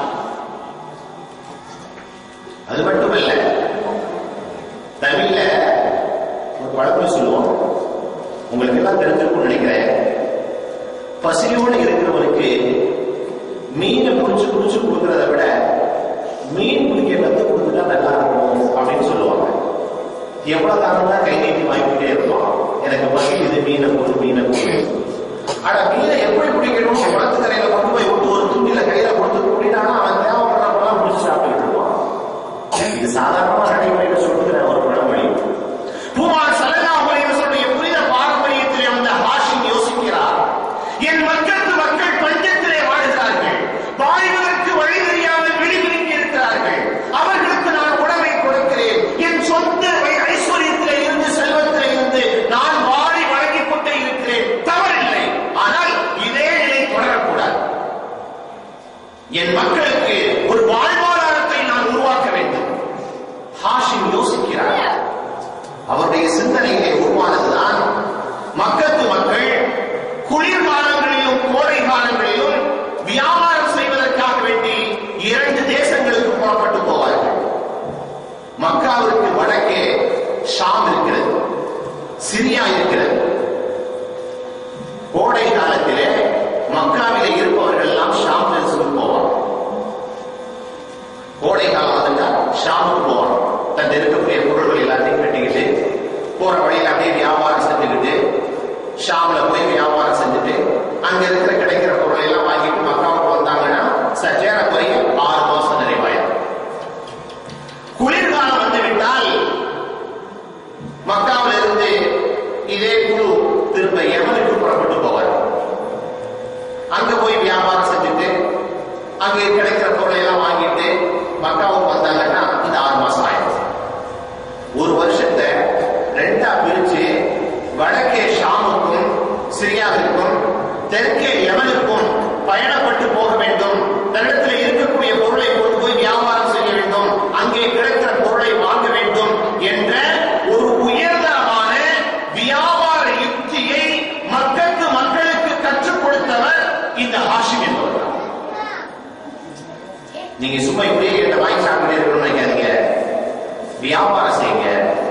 அது மட்டுமல்ல, தமிழ்ல ஒரு பழமொழி சொல்லுவோம், உங்களுக்கு எல்லாம் தெரிஞ்சிருக்கும்னு நினைக்கிறேன். பசியோடு இருக்கிறவனுக்கு மீனை புடிச்சு புடிச்சு கொடுக்கறத விட மீன் பிடிக்க கத்து கொடுத்துட்டா நல்லா இருக்கும் அப்படின்னு சொல்லுவாங்க. எவ்வளவு காலம் தான் கை நீட்டி வாங்கிக்கிட்டே இருப்பான், எனக்கு பசி இது, மீனை போட்டு மீனை போட்டு. ஆனா மீனை எப்படி பிடிக்கணும், குளத்து கரையில கொண்டு போய் விட்டு ஒரு துண்டில கையில கொடுத்து கூட்டிட்டானா அவன் தேவைப்படுறப்பெல்லாம் பிடிச்சு சாப்பிட்டுக்கிட்டு இருப்பான். இது சாதாரணமா நடைமுறையில சொல்லுகிற ஒரு பழமொழி. பூமான் ஸல்லல்லாஹு அலைஹி வஸல்லம் புனித பாரம்பரியத்திலே வந்த ஹாஷிம் யோசிக்கிறார், என் மக்களுக்கு மக்கள் பஞ்சத்திலே வாழ்கிறார்கள், வாழ்வதற்கு வழி தெரியாமல் விழிவிழிக்க இருக்கிறார்கள், அவர்களுக்கு நான் உணவை கொடுக்கிறேன், என் சொந்த ஐஸ்வர்யத்திலே இருந்து செல்வத்திலே இருந்து நான் வாரி வழங்கிக் கொண்டே இருக்கிறேன், தவறில்லை. ஆனால் இதே நிலை தொடரக்கூடாது. என் மக்களுக்கு ஒரு வாழ்வாதாரத்தை நான் உருவாக்க வேண்டும். ஹாஷிம் யோசிக்கிறார். அவருடைய சிந்தனையிலே உருவானதுதான் மக்கத்து மக்கள் குளிர்காலங்களிலும் கோடை காலங்களிலும் வியாபாரம் செய்வதற்காக வேண்டி 2 தேசங்களுக்கு புறப்பட்டு போவார்கள். மக்காவிற்கு வடக்கே ஷாம் இருக்கிறது, சிரியா இருக்கிறது. கோடை காலத்திலே மக்காவிலே இருப்பவர்கள் எல்லாம் ஷாம் தேசத்துக்கு போவாங்க. கோடை காலம் வந்துட்டா ஷாமுக்கு போவாங்க. தன் இருக்கக்கூடிய பொருள்கள் எல்லாத்தையும் கட்டிக்கிட்டு போற வழியில் அப்படியே வியாபாரம் செஞ்சுக்கிட்டு ஷாம்ல போய் வியாபாரம் செஞ்சுட்டு அங்க இருக்கிற கிடைக்கிற பொருளை எல்லாம் வாங்கிட்டு மக்காவுக்கு வந்தாங்கன்னா சற்றேற போய் 6 மாசம் நிறைவாயிடும். குளிர்காலம் வந்துவிட்டால் மக்காவில் இருந்து இதே குழு திரும்ப யமனுக்கு புறப்பட்டு போவார். அங்க போய் வியாபாரம் செஞ்சுட்டு அங்க கிடைக்கிற பொருளை எல்லாம் வாங்கிட்டு மக்காவுக்கு வந்தாங்கன்னா இந்த 6 மாசம் ஆயிடும். ஒரு வருஷத்தை 2ஆ பிரிச்சு வடக்கே ஷாமுக்கும் சிரியாவிற்கும் தெற்கே யமனுக்கும் பயணப்பட்டு போக வேண்டும். தன்னிடத்தில் இருக்கக்கூடிய பொருளை கொண்டு போய் வியாபாரம் செய்ய வேண்டும், அங்கே கிடைக்கிற பொருளை வாங்க வேண்டும் என்ற ஒரு உயர்தரமான வியாபார யுக்தியை மக்களுக்கு கற்றுக் கொடுத்தவர் நீங்க சும்மா இப்படியே என்கிட்ட வாங்கி சாப்பிட்டு இருக்கணும்னு நினைக்காதீங்க, வியாபாரம் செய்யுங்க.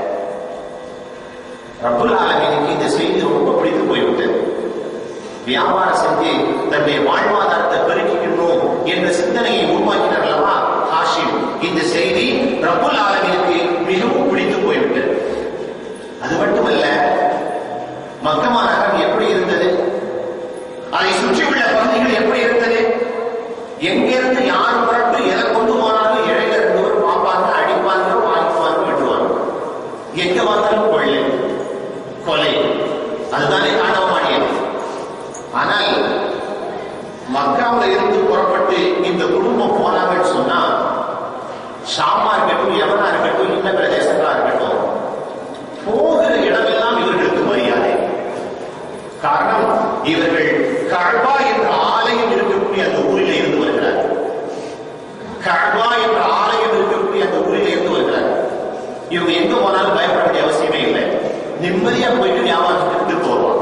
ரப்புல் ஆலமீனுக்கு இந்த செய்தி ரொம்ப பிடித்து போய்விட்டது. வியாபாரம் செஞ்சு தன்னுடைய வாழ்வாதாரத்தை பெருக்கிக்கணும் என்ற சிந்தனையை உருவாக்கினார் அல்லவா ஹாஷிம். இந்த செய்தி ரப்புல் ஆலமீனுக்கு மிகவும் பிடித்து போய்விட்டது. அது மட்டுமல்ல, மக்கா நகரம் எப்படி இருந்தது, அதை சுற்றியுள்ள பகுதிகள் எப்படி இருந்தது, எங்கிருந்து யார் புறப்பட்டு எதை கொண்டு போனாலும் இடையில இருந்தவர் பார்ப்பாங்க, அடிப்பாங்க, வாங்கிப்பாங்க, வெட்டுவாங்க. எங்க வந்தாலும் கொலை, அதுதானே தாண்டவமாடியது. ஆனால் மக்காவில் இருந்து புறப்பட்டு இந்த குடும்பம் போனாங்கன்னு சொன்னா, ஷாமா இருக்கட்டும், யமனா இருக்கட்டும், இன்ன பிரதேசங்களா இருக்கட்டும், போகிற இடமெல்லாம் இவர்களுக்கு மரியாதை. காரணம், இவர்கள் கஅபா என்ற ஆலயம் இருக்கக்கூடிய அந்த ஊரில் இருந்து வருகிறார்கள். கஅபா என்ற ஆலயம் இருக்கக்கூடிய அந்த ஊரில் இருந்து வருகிறார்கள். இவங்க எங்க போனாலும் பயப்பட வேண்டிய அவசியமே இல்லை, நிம்மதியா போயிட்டு வியாபாரத்துக்கு போவாங்க.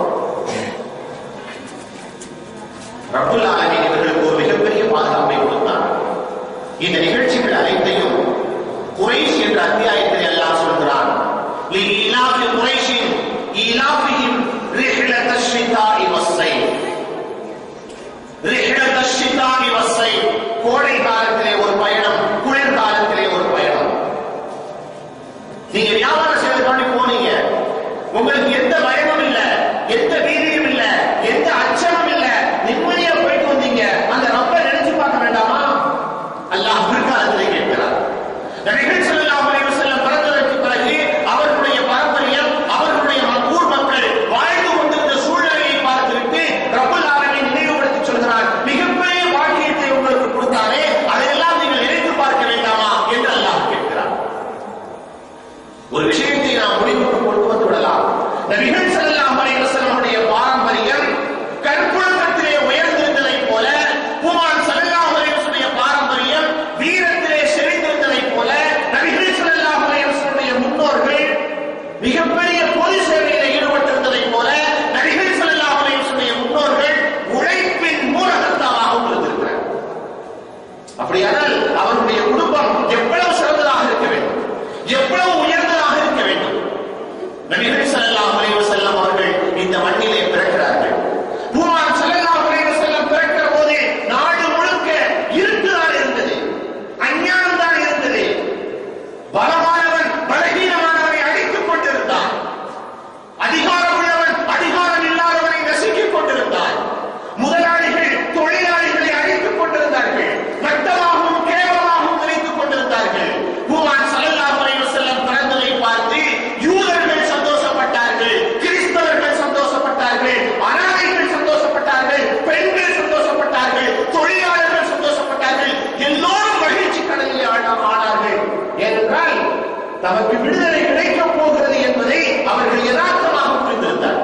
ரப்புல் ஆலமீன் இவர்களுக்கு ஒரு மிகப்பெரிய பாதுகாப்பை கொடுத்தார். இந்த நிகழ்ச்சிகள் அனைத்தையும் குறைஷ் என்ற அத்தியாயத்தில் எல்லாம் சொல்கிறான். லீலாஃபி குறைஷின் ஈலாஃபிஹிம் ரிஹ்லத ஷ்ஷிதாஇ வஸ்ஸைஃப். ரிஹ்லத ஷ்ஷிதாஇ வஸ்ஸைஃப், கோடை காலத்திலே ஒரு பயணம், குளிர் காலத்திலே ஒரு பயணம். நீங்க வியாபாரம் செய்வதற்காண்டி போனீங்க, உங்களுக்கு எந்த பயமும் இல்ல, எந்த பீதியும் இல்ல, எந்த அச்சமும் இல்ல, நிம்மதியா போயிட்டு வந்தீங்க. அந்த ரப்பை நினைச்சு பார்க்க வேண்டாமா? அல்லாஹ் பிற்காலத்திலே கேட்கிறார். நபிகள் ஸல்லல்லாஹு அலைஹி வஸல்லம் பிறந்ததற்கு பிறகு அவர்களுடைய பாரம்பரியம், அவர்களுடைய ஊர் மக்கள் வாழ்ந்து கொண்டிருந்த சூழ்நிலையை பார்த்துவிட்டு ரப்புல் ஆலமீன் நினைவுபடுத்தி சொல்கிறார், மிகப்பெரிய பாக்கியத்தை உங்களுக்கு கொடுத்தாலே அதையெல்லாம் நீங்கள் நினைத்து பார்க்க வேண்டாமா என்று அல்லாஹ் கேட்கிறார். ஒரு விஷயத்தை நாம் முடிவுக்கு கொண்டு வந்து விடலாம். நபிகள் ஸல்லல்லாஹு அலைஹி வஸல்லமுடைய பாரம்பரியம் கற்புலகத்திலே உயர்ந்திருந்ததை போல, குமான் ஸல்லல்லாஹு அலைஹி வஸல்லம் பாரம்பரியம் வீரத்திலே செறிந்திருந்ததை போல, நபிகள் ஸல்லல்லாஹு அலைஹி வஸல்லம் முன்னோர்கள் மிகப்பெரிய பொது சேவையிலே ஈடுபட்டிருந்ததை போல, நபிகள் ஸல்லல்லாஹு அலைஹி வஸல்லம் முன்னோர்கள் உழைப்பின் மூலகர்த்தாவாகவும் இருந்திருக்கிறார். அப்படியானால் அவருடைய குடும்பம் எவ்வளவு சிறந்ததாக இருக்க வேண்டும், எவ்வளவு உயர்ந்ததாக இருக்க வேண்டும். நபிகள் ஸல்லல்லாஹு அலைஹி வஸல்லம் அவர்கள் இந்த மண்ணிலே பிறக்கிறார்கள். குமான் ஸல்லல்லாஹு அலைஹி வஸல்லம் பிறக்கிற போது நாடு முழுக்க இருட்டுதான் இருந்தது, அஞ்ஞானம் தான் இருந்தது. பலமானவன் பலகீனமானவனை அடித்துக் கொண்டிருந்தான், அதிகாரம் உள்ளவன் அதிகாரம் இல்லாதவனை நசுக்கிக் கொண்டிருந்தான். முதலாளிகள் தொழிலாளிகளை அடித்துக் கொண்டிருந்தார்கள், மட்டமாகவும் கேவலமாகவும் நினைத்துக் கொண்டிருந்தார்கள். குமான் ஸல்லல்லாஹு அலைஹி வஸல்லம் பிறந்ததை பார்த்து யூதர்கள் சந்தோஷப்பட்டார்கள், கிறிஸ்தவர்கள் சந்தோஷப்பட்டார்கள், அனாதைகள் சந்தோஷப்பட்டார்கள், பெண்கள் சந்தோஷப்பட்டார்கள், தொழிலாளர்கள் சந்தோஷப்பட்டார்கள். எல்லோரும் மகிழ்ச்சி கடலில் ஆனார்கள். ஏனென்றால் தமக்கு விடுதலை கிடைக்கப் போகிறது என்பதை அவர்கள் யதார்த்தமாக புரிந்திருந்தார்.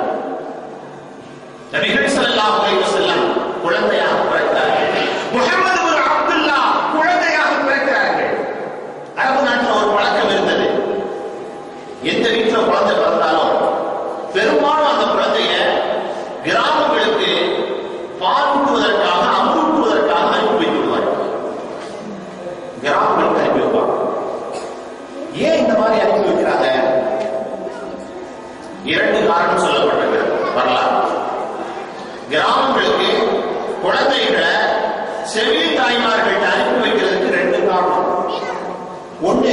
நபிகள் ஸல்லல்லாஹு அலைஹி வஸல்லம் குழந்தையாக பிறக்கிறார்கள். முஹம்மது இப்னு அப்துல்லாஹ் குழந்தையாக பிறக்கிறார்கள். அரபு நாட்டில் ஒரு பழக்கம் இருந்தது, எந்த வீட்டில் குழந்தை பிறந்தாலும் பெரும்பாலும் அந்த குழந்தைய கிராமங்களுக்கு பால் ஊட்டுவதற்காக, அமுட்டுவதற்காக அனுப்பி வைத்து விடுவார்கள். கிராமங்களுக்கு அனுப்பி வைப்பாங்க. ஏன் இந்த மாதிரி அனுப்பி வைக்கிறாங்க? இரண்டு காரணம் சொல்லப்பட்டிருக்கிறது வரலாறு. கிராமங்களுக்கு குழந்தைகளை செவிலி தாய்மார்கள்ட்ட அனுப்பி வைக்கிறதுக்கு ரெண்டு காரணம். ஒன்று,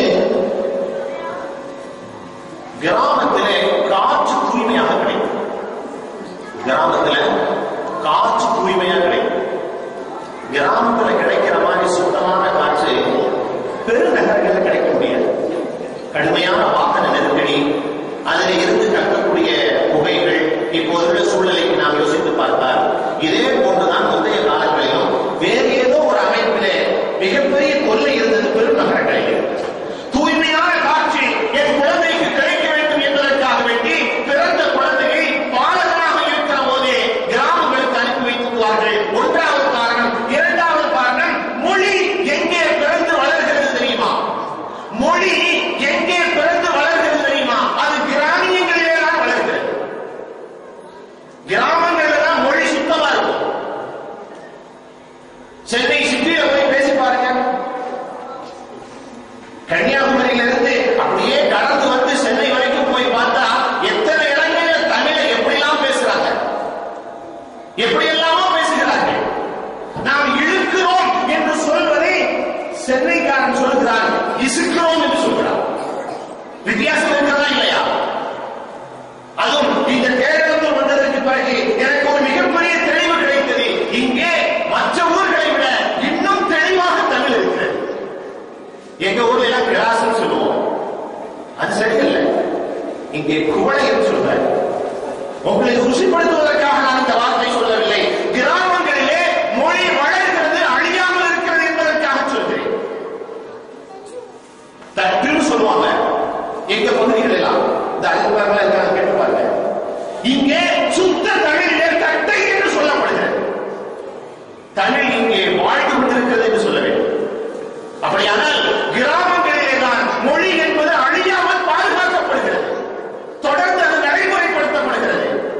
கிராமத்திலே காற்று தூய்மையாக கிடைக்கும். கிராமத்துல காற்று தூய்மையாக கிடைக்கும். கிராமத்துல கிடைக்கிற மாதிரி சுத்தமான காற்று பெருநகரங்களில் கிடைக்க முடியாது. கடுமையான வாகன நெருக்கடி, அதில் இருந்து கட்டக்கூடிய புகைகள், இப்போதுள்ள சூழ்நிலைக்கு நாம் யோசித்து பார்த்தால் இதே போன்றுதான் முந்தைய காலங்களிலும் வேறு ஏதோ ஒரு அமைப்பிலே மிகப்பெரிய தொல்லை இருந்தது பெருநகரங்களில். தூய்மையான காட்சி என் குழந்தைக்கு கிடைக்க வேண்டும் என்பதற்காக வேண்டி பிறந்த குழந்தையை பாலகனாக இருக்கிற போதே கிராமங்களுக்கு அனுப்பி வைத்துள்ளார்கள். ஒன்றாவது காரணம். இரண்டாவது காரணம், எப்படி எல்லாமோ பேசுகிறார்கள். நாம் இழுக்கிறோம் என்று சொல்வதை சென்னைக்காரன் சொல்கிறான், இசுக்கிறோம் என்று சொல்கிறான். வித்தியாசம் இருக்கிறதா இல்லையா? அதுவும் இந்த கேரளத்தில் வந்ததற்கு பிறகு எனக்கு ஒரு மிகப்பெரிய தெளிவு கிடைத்தது. இங்கே மற்ற ஊர்களை விட இன்னும் தெளிவாக தமிழ் இருக்கிறது. எங்க ஊர்ல எல்லாம் கிராஸ் சொல்லுவோம், அது சரியில்லை. இங்கே குவளை என்று சொல்றாரு. உங்களை ருசிப்படுத்துவதற்காக நான் இந்த வார்த்தை சொல்லவில்லை. கிராமங்களிலே மொழி வளர்கிறது, அழியாமல் இருக்கிறது என்பதற்காக சொல்கிறேன். தட்டுன்னு சொல்லுவாங்க எங்க பகுதிகள் எல்லாம். இந்த அறிவுரைகள் கேட்டுப்பாங்க. இங்கே சுத்த தமிழிலே தட்டை என்று சொல்லப்படுகிறது. தமிழ் இங்கே வாழ்ந்து கொண்டிருக்கிறது என்று சொல்ல வேண்டும். அப்படியானால் கிராமங்களிலே தான் மொழி என்பது அழியாமல் பாதுகாக்கப்படுகிறது, தொடர்ந்து அது நடைமுறைப்படுத்தப்படுகிறது.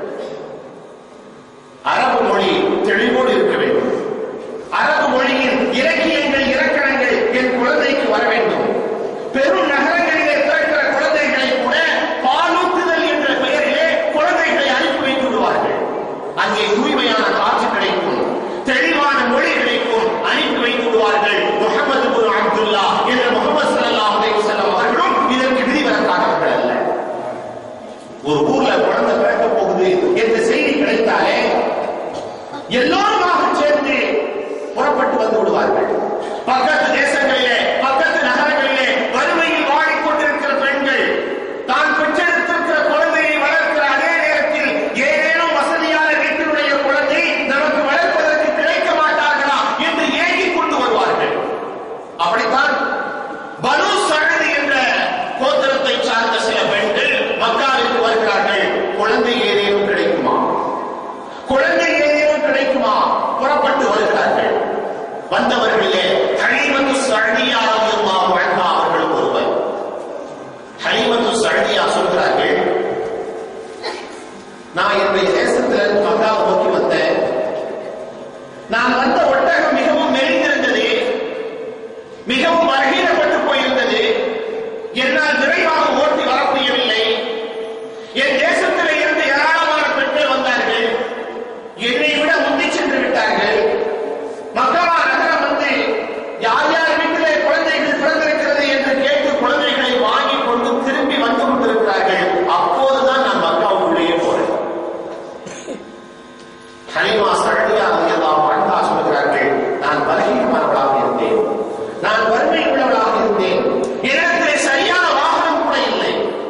அரபு மொழி தெளிவோடு இருக்க வேண்டும். அரபு மொழியின் இலக்கியங்கள் இலக்கணங்கள் என் குழந்தைக்கு வர வேண்டும். பெரும் நகரங்களிலே பிறக்கிற குழந்தைகளை கூட பாலூட்டுதல் என்ற பெயரிலே குழந்தைகளை அனுப்பி வைத்து விடுவார்கள். அங்கே தூய்மையான காற்று கிடைக்கும், தெளிவான மொழி கிடைக்கும், அனுப்பி வைத்து விடுவார்கள். முஹம்மது இப்னு அப்துல்லா என்ற முஹம்மது ஸல்லல்லாஹு அலைஹி வஸல்லம் அவர்களும் இதற்கு விதிவிலக்கானவர்கள் அல்ல. ஒரு ஊர்ல குழந்தை பிறக்க போகுது என்ற செய்தி கிடைத்தாலே எல்லோருமாக சேர்ந்து புறப்பட்டு வந்து விடுவார்கள். பக்கத்து தேசங்களிலே, பக்கத்து நகரங்களிலே வறுமையில் வாடிக்கொண்டிருக்கிற பெண்கள் தான் பெற்றெடுத்திருக்கிற குழந்தையை வளர்க்கிற அதே நேரத்தில் ஏதேனும் வசதியான வீட்டினுடைய குழந்தை நமக்கு வளர்ப்பதற்கு கிடைக்க மாட்டார்களா என்று ஏங்கிக் கொண்டு வருவார்கள். அப்படித்தான் பனு சஅத் என்ற கோத்திரத்தை சார்ந்த சில பெண்கள் மக்காவிற்கு வருகிறார்கள். குழந்தை ஏதேனும் கிடைக்குமா, குழந்தை ஏதேனும் கிடைக்குமா புறப்பட்டு வருகிறார்கள். வந்தவர்களிலே ஹலீமத்து ஸஅதியா ரலியல்லாஹு அன்ஹா அவர்கள் ஒருவர். ஹலீமத்து ஸஅதியா சொல்கிறார்கள், நான் என்னுடைய தேசத்தில் மக்காவை நோக்கி வந்தேன். நான் வந்த ஒட்டகம் மிகவும் மெலிந்திருந்தது, மிகவும் பலகீனப்பட்டு போயிருந்தது. என்னால் விரைவாக ஓட்டி வர முடியவில்லை. என் தேசத்தில் இருந்து ஏராளமான பெண்கள் வந்தார்கள், என்னை விட முந்தி சென்று விட்டார்கள். மக்களா நகரம் வந்து யார் யார் வீட்டிலே குழந்தைகள் பிறந்திருக்கிறது என்று கேட்டு குழந்தைகளை வாங்கி கொண்டு திரும்பி வந்து கொண்டிருக்கிறார்கள். அப்போதுதான் நான் மக்காவுக்குள்ளேயே போறேன். ஹலீமா ஸஅதியா ரலியல்லாஹு அன்ஹா சொல்கிறார்கள், நான் பலகீனமானவளாக இருந்தேன், நான் வறுமை உள்ளவளாக இருந்தேன், எனக்கு சரியான வாகனம் கூட இல்லை.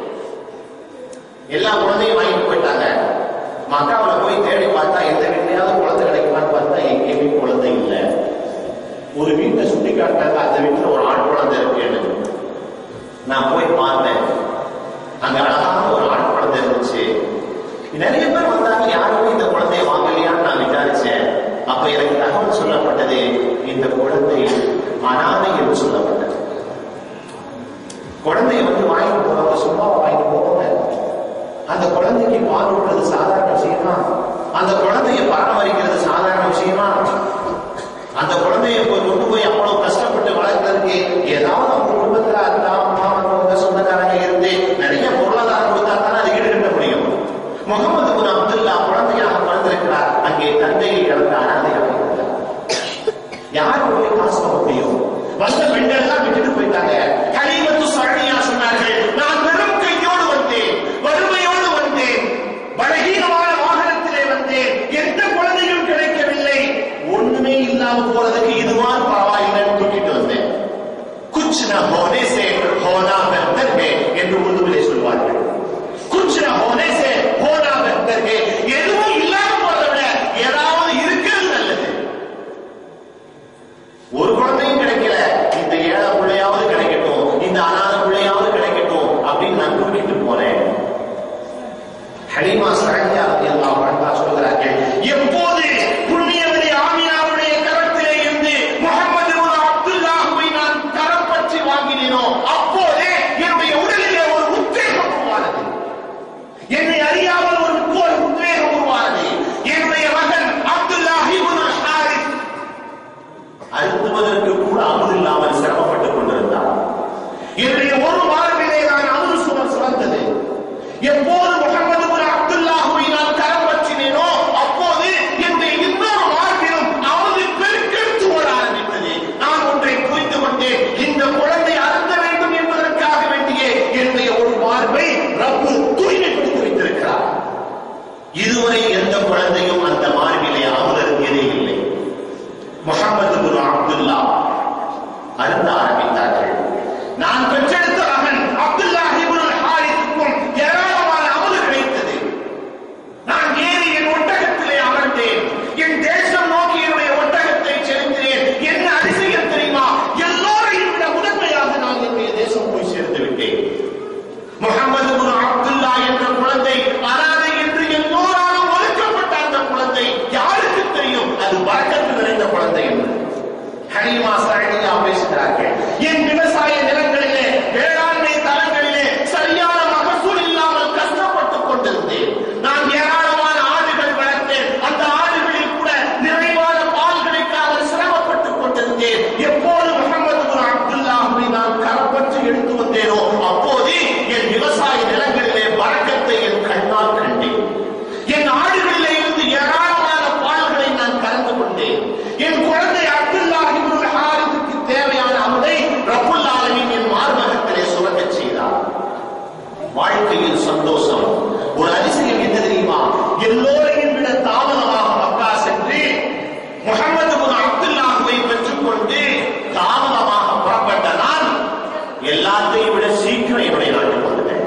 எல்லா குழந்தையும் வாங்கிட்டு போயிட்டாங்க. மக்காவில் போய் தேடி பார்த்தா எந்த வீட்லயாவது குழந்தை கிடைக்குமான்னு பார்த்தா எங்கேயுமே குழந்தை இல்லை. ஒரு வீட்டை சுட்டி காட்டினாங்க, அந்த வீட்டில் ஒரு ஆண் குழந்தை இருக்கு. நான் போய் பார்த்தேன், அங்க அழகான ஒரு ஆண் குழந்தை இருந்துச்சு. நிறைய பேர் வந்தாங்க, யாருமே இந்த குழந்தைய வாங்கலையான்னு நான் விசாரிச்சேன். அப்ப எனக்கு தகவல் சொல்லப்பட்டது, இந்த குழந்தை அனாதை என்று சொல்லப்பட்டது. குழந்தைய வந்து வாங்கி போறவங்க சும்மா வாங்கி போவாங்க. அந்த குழந்தைக்கு பால் ஊட்டுறது சாதாரண விஷயமா? அந்த குழந்தைய பராமரிக்கிறது சாதாரண விஷயமா? அந்த குழந்தைய கொண்டு போய் அவ்வளவு கஷ்டப்பட்டு வளர்க்கிறதுக்கு ஏதாவது அவங்க குடும்பத்துல அந்த அம்மா சொந்தக்காரங்க இருந்து நிறைய பொருளாதாரம் கொடுத்தா தானே அதை ஈடுகட்ட முடியும். முகமது இப்னு அப்துல்லா குழந்தையாக பிறந்திருக்கிறார். அங்கே தந்தையை இழந்த அனாதையாக இருக்கிறார். யார் போய் காசு பண்ண முடியும்? வந்த பெண்கள் எல்லாம் விட்டுட்டு போயிட்டாங்க. ஹலீமத்து ஸஅதியா சொன்னார்கள், நான் வெறும் கையோடு வந்தேன், வறுமையோடு வந்தேன், பலகீனமான வாகனத்திலே வந்தேன், எந்த குழந்தையும் கிடைக்கவில்லை. ஒண்ணுமே இல்லாம போறதுக்கு இதுவான் பரவாயில்லைன்னு தூக்கிட்டு வந்தேன். குச் ந ஹோனே சே ஹோனா பெஹ்தர் ஹே என்று உருதுவிலே சொல்வார்கள். குச் ந ஹோனே சே ஹோனா பெஹ்தர் ஹே, எதுவும் இல்லாம போறதை விட ஏதாவது இருக்கிறது நல்லது. ஒரு குழந்தையும் கிடைக்கல, இந்த ஏழை பிள்ளையாவது கிடைக்கட்டும், இந்த அனாத பிள்ளையாவது கிடைக்கட்டும் அப்படின்னு நான் தூக்கிட்டு போனேன். ஹலீமா ஸஅதியா ரலியல்லாஹு அன்ஹா சொல்கிறார்கள், எப்போது புண்ணியவதி ஆமினாவுடைய கரத்திலே இருந்து முஹம்மது இப்னு அப்துல்லாஹ்வை நான் கரம் பற்றி வாங்கினேனோ அப்போதே என்னுடைய உடலிலே ஒரு உத்வேகம் உருவானது. என்னை அறியாமல் ஒரு உத்வேகம் உருவானது. என்னுடைய மகன் அப்துல்லாஹ் இப்னு ஹாரிஸ் அழுத்துவதற்கு கூட அமுது இல்லாமல் சிரமப்பட்டுக் கொண்டிருந்தார். என்னுடைய ஒரு மார்பிலே நான் அமுது சுமந்தது. எப்போது முஹம்மது இப்னு அப்துல்லாஹ்வை நான் கரம் பற்றினேனோ அப்போது என்னுடைய இதுவரை எந்த குழந்தையும் அந்த மார்பிலே அமர்ந்ததே இல்லை. முஹம்மது பின் அப்துல்லா அருந்த ஆரம்பித்தார்கள். நான் பெற்றெடுத்த மகன் அப்துல்லாஹ் இப்னு ஹாரிஸுக்கும் ஏராளமான அமது கிடைத்தது. நான் ஏறி என் ஒட்டகத்திலே அமர்ந்தேன். என் தேசம் நோக்கி என்னுடைய ஒட்டகத்தை செலுத்தினேன். என்ன அதிசயம் தெரியுமா? எல்லோரையும் விட முதன்மையாக நான் என்னுடைய தேசம் போய் சேர்ந்து விட்டேன். முஹம்மது பின் அப்துல்லா என்ற குழந்தை அனாதை என்று எல்லோராலும் ஒதுக்கப்பட்ட அந்த குழந்தை யாருக்கு தெரியும் அது பரக்கத்து நிறைந்த குழந்தை என்று? ஹலீமா சஅதியா பேசுகிறார்கள். என் விவசாய நிலங்களிலே வேளாண்மை தளங்களிலே சரியான மகசூல் இல்லாமல் கஷ்டப்பட்டுக் கொண்டிருந்தேன். நான் ஏராளமான ஆடுகள் வளர்த்தேன். அந்த ஆடுகளில் கூட நிறைவான பால் கிடைக்காமல் சிரமப்பட்டுக் கொண்டிருந்தேன். எப்போது முஹம்மது பின் அப்துல்லாஹை நான் கரப்பற்று எடுத்து வந்தேனோ அப்போது என் விவசாய நிலங்களிலே பரக்கத்தை என் கண்ணால் கண்டேன். என் ஆடுகளிலே இருந்து ஏராளமான பால்களை நான் கறந்து கொண்டேன். என் குழந்தை அப்துல்லாஹ் இப்னு ஹாரிஸுக்கு தேவையான அமுதை ரப்புல் ஆலமீன் என் மார்பகத்திலே சுரக்கச் செய்தார். வாழ்க்கையில் சந்தோஷம். ஒரு அதிசயம் என்ன தெரியுமா? எல்லோரையும் விட தாமதமாக மக்கா சென்று முஹம்மது பின் அப்துல்லாஹை பெற்றுக்கொண்டு தாமதமாக புறப்பட்ட நான் எல்லாத்தையும் விட சீக்கிரம் என்னுடைய நாட்டுக்கு வந்துட்டேன்.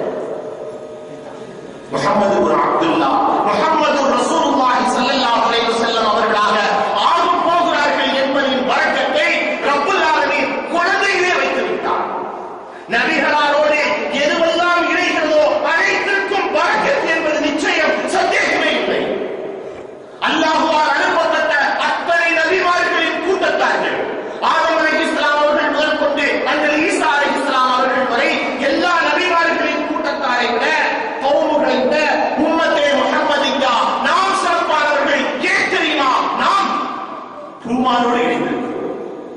முஹம்மது பின் அப்துல்லா முஹம்மது ரசூலுல்லாஹி ஸல்லல்லாஹு அலைஹி வஸல்லம் அவர்களாக ஆகப் போகிறார்கள் என்பதின் பரக்கத்தை ரப்புல் ஆலமீன் குழந்தையிலே வைத்து விட்டார். நபிகளாரோடு எதுவெல்லாம் இணைகிறதோ அனைத்திற்கும் பரக்கத் என்பது நிச்சயம், சந்தேகமே இல்லை. அல்லாஹ்வால் அனுப்பப்பட்ட அத்தனை நபிமார்களின் கூட்டத்தார்கள் ஆதம் அலைஹிஸ்ஸலாம் அவர்கள் முதல் கொண்டு அன்று ஈசா அலைஹிஸ்ஸலாம் அவர்கள் வரை எல்லா நபிமார்களின் கூட்டத்தாரை விட கௌமுகளை விட உம்மத்தே முஹம்மதியா நாம் சிறப்பானவர்கள். ஏன் தெரியுமா? நாம் குர்ஆனோடு இணைந்திருக்கிறோம்.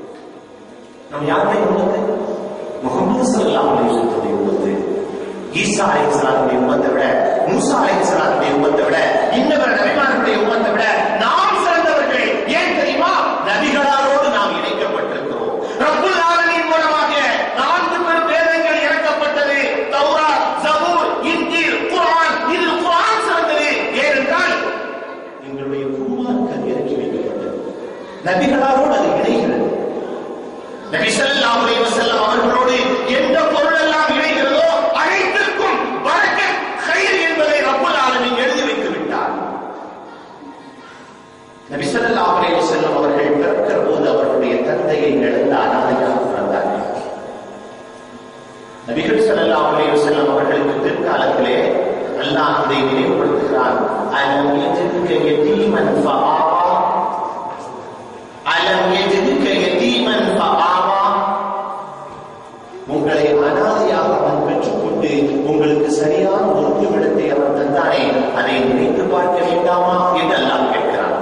நாம் யாருடைய உம்மத்து? முஹம்மது ஸல்லல்லாஹு அலைஹி வஸல்லம் உம்மத்து. ஈசா அலைஹிஸ்ஸலாமுடைய உம்மத்தை விட, மூசா அலைஹிஸ்ஸலாமுடைய உம்மத்தை விட, இன்னவர நபிமார்களுடைய உம்மத்தை விட நாம் சிறந்தவர்கள். ஏன் தெரியுமா? நபிகளாரோடு நாம் இணைக்கப்பட்டிருக்கிறோம். ரப்புல் ஆலமீன் மூலமாக 4 பெரும் வேதங்கள் இறக்கப்பட்டது. தௌராத், ஜபூர், இன்ஜீல், குர்ஆன். இதில் குர்ஆன் சிறந்தது. ஏனென்றால் எங்களுடைய குர்ஆனுக்கு அது இறக்கி வைக்கப்பட்டது. நபிகளாரோடு அது இணைகிறது. நபி ஸல்லல்லாஹு அலைஹி வஸல்லம் அவர்களோடு எந்த பொருள் எல்லாம் இணைகிறதோ அனைத்திற்கும் பரக்கத், கைர் என்பதை ரப்புல் ஆலமீன் எழுதி வைத்து விட்டார். நபி ஸல்லல்லாஹு அலைஹி வஸல்லம் அவர்கள் பிறக்கிற போது அவர்களுடைய தந்தையை இழந்த அனாதையாக பிறந்தார்கள். நபிகள் ஸல்லல்லாஹு அலைஹி வஸல்லம் அவர்களுக்கு பிற்காலத்திலே அல்லாஹ் இதை நினைவுபடுத்துகிறான். அலம் யஜிதுக யதீமன் ஃபஆவா, அலம் யஜிதுக யதீமன் ஃபஆவா. உங்களை அனாதையாக அவன் பெற்றுக்கொண்டு உங்களுக்கு சரியான ஒருமிடத்தை அவன் தந்தானே, அதை நினைத்து பார்க்க வேண்டாமா என்று அல்லாஹ் கேட்கிறான்.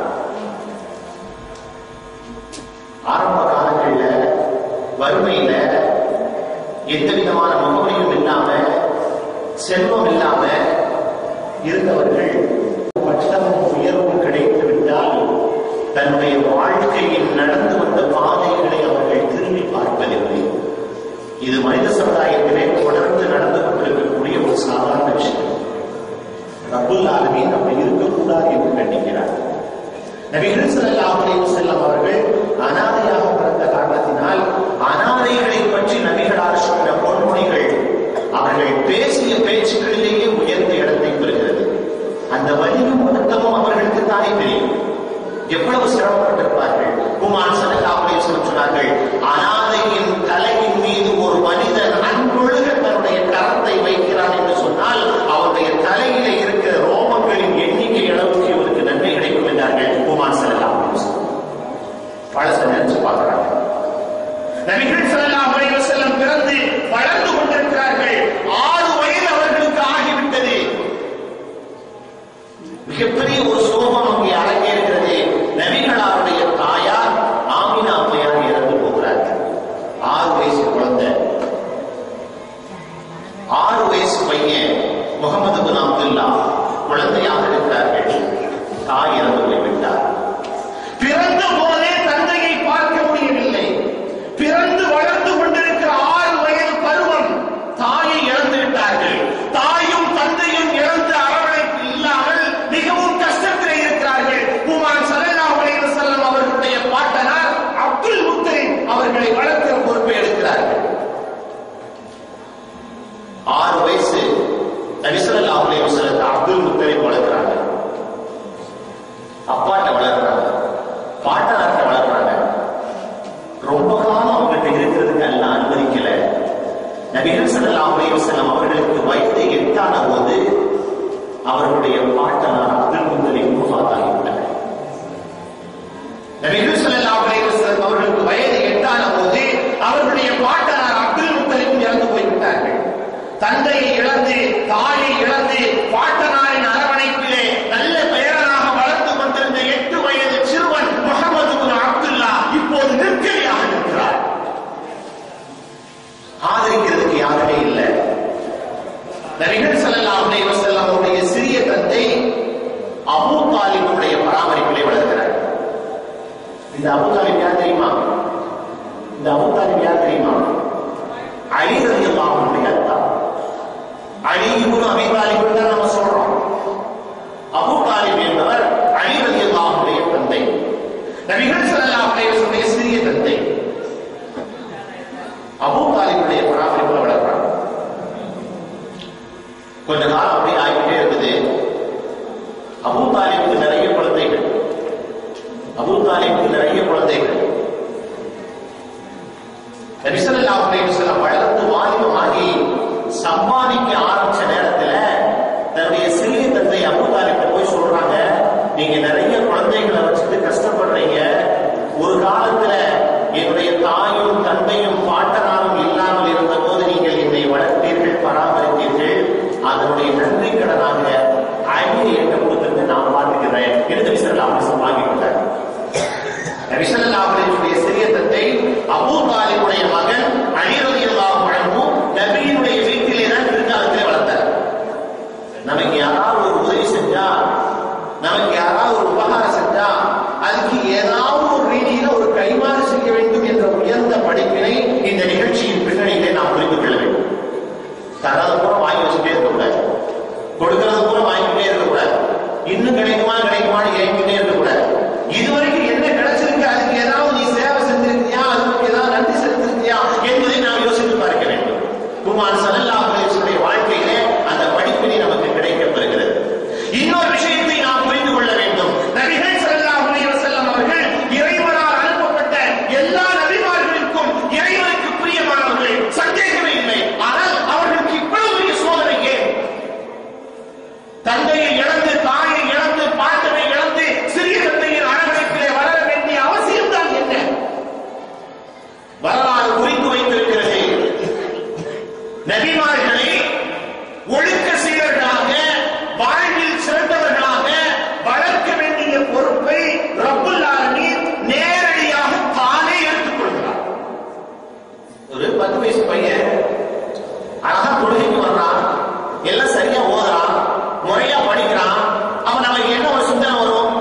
ஆரம்ப காலங்களில் வறுமையில எந்த விதமான முகவரியும் இல்லாம, செல்வம் இல்லாம இருந்தவர்கள் பட்டமும் உயர்வும் கிடைத்து விட்டால் தன்னுடைய வாழ்க்கையில் நடந்து வந்த பாதைகளை அவர்கள் திரும்பி பார்ப்பதில்லை. இது மனித சமுதாயத்திலே தொடர்ந்து நடந்து கொண்டிருக்கக்கூடிய ஒரு சாதாரண விஷயம். ரப்புல் ஆலமீன் அப்படி இருக்கக்கூடாது என்று கண்டிக்கிறார். நபிகள் ஸல்லல்லாஹு அலைஹி வஸல்லம் அவர்கள் அனாதையாக பிறந்த காரணத்தினால் அனாதைகளை பற்றி நபிகளார் சொன்ன பொன்மொழிகள் அவர்கள் பேசிய பேச்சுக்களிலேயே உயர்ந்த இடத்தை பெறுகிறது. அந்த வலியும் வருத்தமும் அவர்களுக்கு தானே தெரியும். எவ்வளவு சிரமப்பட்டிருப்பார்கள். குமான் ஸல்லல்லாஹு அலைஹி வஸல்லம் சொன்னார்கள், அனாதையின் தலையின் மீது ஒரு மனிதன் அன்பொழுக தன்னுடைய கரத்தை வைக்கிறான் என்று சொன்னால் அவருடைய தலையிலே இருக்கிற ரோமங்களின் எண்ணிக்கை அளவுக்கு இவருக்கு நன்மை கிடைக்கும் என்றார்கள் குமான் ஸல்லல்லாஹு அலைஹி வஸல்லம். பழச நினைச்சு பார்க்கிறாங்க. நபிகள் ஸல்லல்லாஹு அலைஹி வஸல்லம் பிறந்து வளர்ந்து கொண்டிருக்கிறார்கள். 6 வயது அவர்களுக்கு ஆகிவிட்டது. மிகப்பெரிய ஒரு சோகம் அங்கே அரங்கேறுகிறது. நபிகளாருடைய தாயார் ஆமினா அம்மையார் இறந்து போகிறார்கள். 6 வயசு குழந்தை, 6 வயசு பையன் முஹம்மது பின் அப்துல்லா குழந்தையாக இருக்கிறார்கள். தாய் இறந்து போய்விட்டார். பிறந்த போதே தந்தையை பார்க்க முடியவில்லை. பிறந்து வளர்ந்து கொண்டிருக்கிற 6 வயது பருவம் தாயை இழந்து விட்டார்கள். தாயும் தந்தையும் இழந்த அரவணைப்பு இல்லாமல் மிகவும் அலைஹி வஸல்லம் அவர்களுக்கு வயது 8 போது அவர்களுடைய பாட்டனார் அப்துல் முத்தலிப் வஃபாத்தாகிவிட்டார். நபிகள் ஸல்லல்லாஹு அலைஹி வஸல்லம் அவர்களுக்கு வயது 8 போது அவர்களுடைய பாட்டனார் அப்துல் முத்தலிப் இறந்து போய்விட்டார்கள். தந்தையை இழந்து, தாயை இழந்து, பாட்டனாரின் அரவணைப்பிலே நல்ல பெயராக வளர்த்து கொண்டிருந்த 8 வயது சிறுவன் முஹம்மது இப்னு அப்துல்லா இப்போது நிற்கதியாக இருக்கிறார். ஆதரிக்கிறதுக்கு யாருமே இல்லை. நபிகள் ஸல்லல்லாஹு அலைஹி வஸல்லம் அவருடைய சிறிய தந்தை அபூ தாலிபுடைய பராமரிப்பிலே வளர்க்கிறார். இந்த அபூ தாலிப் யார் தெரியுமா? இந்த அபூ தாலிப் யார் தெரியுமா? அலி ரலியல்லாஹு அன்ஹு அத்தா. அலி இப்னு அபீ தாலிப் தான் நம்ம சொல்றோம். அபூ தாலிப் என்பவர் அலி ரலியல்லாஹு அன்ஹுடைய தந்தை. நபிகள் ஸல்லல்லாஹு அலைஹி வஸல்லம் சிறிய தந்தை அபூ தாலிபுடைய பராமரிப்பில் வளர்க்கிறார். கொஞ்ச காலம் அப்படி ஆகிட்டே இருக்குது. அபூ தாலிபுக்கு நிறைய குழந்தைகள். அபூ தாலிபுக்கு நிறைய குழந்தைகள். நபி ஸல்லல்லாஹு அலைஹி வஸல்லம் வளர்ந்து வாலிபமாகி சம்பாதிக்க ஆரம்பிச்ச நேரத்துல தன்னுடைய சிறிய தந்தை அபூ தாலிப் போய் சொல்றாங்க, நீங்க நிறைய குழந்தைகளை வச்சுட்டு கஷ்டப்படுறீங்க. ஒரு காலத்துல என்னுடைய தாயும் தந்தையும் பாட்டனாரும் இல்லாமல் இருந்த போது நீங்கள் என்னை வளர்த்தீர்கள், பராமரித்தீர்கள். அதனுடைய நன்றி கடனாக அலியை என்ற கொடுத்திருந்து நான் பார்த்துக்கிறேன் என்று நபி ஸல்லல்லாஹு அலைஹி வஸல்லம் வாங்கிவிட்டார். நபி ஸல்லல்லாஹு அலைஹி வஸல்லம் சிறிய தந்தை அபூ தாலிபுடைய மகன் அலி ரலியல்லாஹு அன்ஹு நபியினுடைய வீட்டிலே தான் பிற்காலத்திலே வளர்த்தார். நமக்கு யாராவது ஒரு உதவி செஞ்சா, நமக்கு யாராவது ஒரு உபகாரம் செஞ்சா அதுக்கு ஏதாவது ஒரு ரீதியில ஒரு கைமாறு செய்ய வேண்டும் என்ற உயர்ந்த படிப்பினை இந்த நிகழ்ச்சியின் பின்னணியிலே நாம் புரிந்து கொள்ள வேண்டும். தரது கூட வாங்கி வச்சுட்டே இருக்கக்கூடாது, கொடுக்கறது கூட வாங்கிட்டே இருக்கக்கூடாது, இன்னும் கிடைக்குமான்னு இறங்கிட்டே இருக்கக்கூடாது. இதுவரைக்கும் என்ன கிடைச்சிருக்கு, அதுக்கு ஏதாவது நீ சேவை செஞ்சிருக்கியா, அதுக்கு ஏதாவது நன்றி செலுத்திருக்கியா என்பதை நாம் யோசித்து பார்க்க வேண்டும். குமார் ஸல்லல்லாஹு அலைஹி வஸல்லம் வாழ்க்கையிலே அந்த படிப்பினை நமக்கு கிடைக்கப்பெறுகிறது. இன்னொரு விஷயத்தை நாம் புரிந்து கொள்ள வேண்டும். நபிகள் ஸல்லல்லாஹு அலைஹி வஸல்லம் அவர்கள் இறைவனால் அனுப்பப்பட்ட எல்லா நபிமார்களுக்கும் இறைவனுக்கு பிரியமானவர்கள், சந்தேகமே இல்லை. ஆனால் அவர்களுக்கு இவ்வளவு பெரிய சோதனை ஏன்? தந்தையை இழந்து, தாயை இழந்து, பாட்டனை இழந்து சிறிய தந்தையின் அரவணைப்பிலே வளர வேண்டிய அவசியம் தான் என்ன? வரலாறு குறித்து வைத்திருக்கிறது. நபிமார்களை ஒழுக்க சீரர்களாக, வாழ்வில் சிறந்தவர்களாக வளர்க்க வேண்டிய பொறுப்பை ரப்புல் ஆலமீன் நேரடியாக தானே எடுத்துக் கொள்கிறார். ஒரு 10 வயசு பையன் அழகா தொழுகைக்கு வர்றான், எல்லாம் சரியா ஓதுறான், முறையா படிக்கிறான். அவன் நமக்கு என்ன ஒரு சிந்தனை வரும்?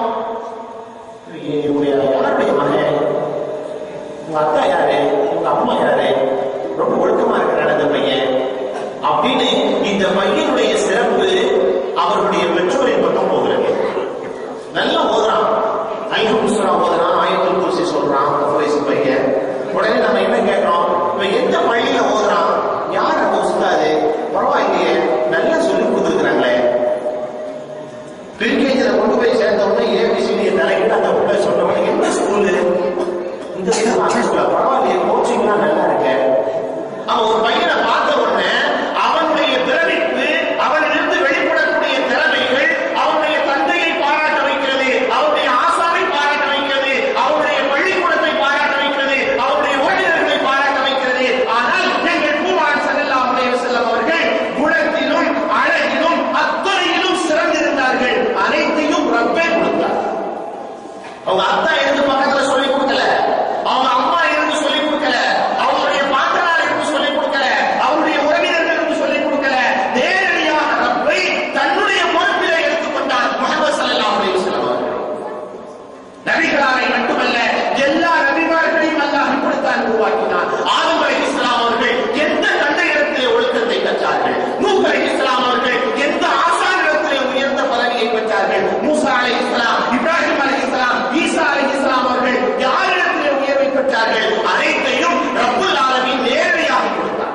யாருடைய மகன், உங்க அக்கா யாரு, உங்க அம்மா யாரு, ரொம்ப ஒழுக்கமா இருக்கிறான் அந்த பையன் அப்படின்னு இந்த பையனுடைய சிறப்பு அவர்களுடைய பெற்றோரின் பக்கம் போகிறது. நல்லா ஓதுறான், அல்ஹம்துலில்லாஹ் ஓதுறான், ஆயத்துல் குர்சி சொல்றான் 10 வயசு பையன். உடனே நம்ம என்ன கேட்கிறோம், இவன் எந்த பள்ளியில ஓதுறான், யார் அந்த உஸ்தாது, பரவாயில்லையே நல்லா சொல்லி கொடுத்துருக்கிறாங்களே. பிரிகேஜில கொண்டு போய் சேர்ந்த உடனே ஏபிசிடியை தலைக்கிட்டு அந்த உள்ள சொன்ன உடனே எந்த ஸ்கூலு, இந்த ஸ்கூலா, பரவாயில்லையே கோச்சிங்லாம் நல்லா இருக்கு. அவன் ஒரு பையனை பார்த்த உடனே அவனுடைய பிறவிப்பு, அவனிலிருந்து வெளிப்படக்கூடிய திறமைகள் அவனுடைய தந்தையை பாராட்ட வைக்கிறது, அவனுடைய ஆசாவை பாராட்ட வைக்கிறது, அவனுடைய பள்ளிக்கூடத்தை பாராட்ட வைக்கிறது, அவனுடைய ஓட்டுநர்களை பாராட்ட வைக்கிறது. ஆனால் எங்கள் பூமான் ஸல்லல்லாஹு அலைஹி வஸல்லம் அவர்கள் குணத்திலும் அழகிலும் அத்தனையிலும் சிறந்திருந்தார்கள். அனைத்தையும் ரப்பே கொடுத்தார். அவங்க அத்தா இருந்து பக்கத்துல சொல்லிக் கொடுக்கல, அவங்க அம்மா இருந்து சொல்லிக் கொடுக்கல, அவருடைய பாட்டனார் இருந்து சொல்லிக் கொடுக்கல, அவருடைய உறவினர்கள் இருந்து சொல்லிக் கொடுக்கல. நேரடியாக ரப்பை தன்னுடைய பொறுப்பிலே எடுத்துக்கொண்டார் முஹம்மது ஸல்லல்லாஹு அலைஹி வஸல்லம் அவர்கள். நபிகளாரை மட்டுமல்ல, எல்லா நபிமார்களையும் அல்லாஹ் இப்படித்தான் உருவாக்கினார். ஆதம் அலைஹிஸ்ஸலாம் அவர்கள் எந்த தந்தையிடத்திலே ஒழுக்கத்தை கற்றார்கள், நூஹ் அலைஹிஸ்ஸலாம் அவர்கள் எந்த ஆசானிடத்திலே உயர்ந்த பதவியை பெற்றார்கள், மூசா அலைஹிஸ்ஸலாம், இப்ராஹிம் அலைஹிஸ்ஸலாம், ஈசா அலைஹிஸ்ஸலாம் அவர்கள் யாரிடத்திலே உயர்வை பெற்றார்கள், அனைத்தையும் ரப்புல் ஆலமீன் நேரடியாக கொடுத்தார்.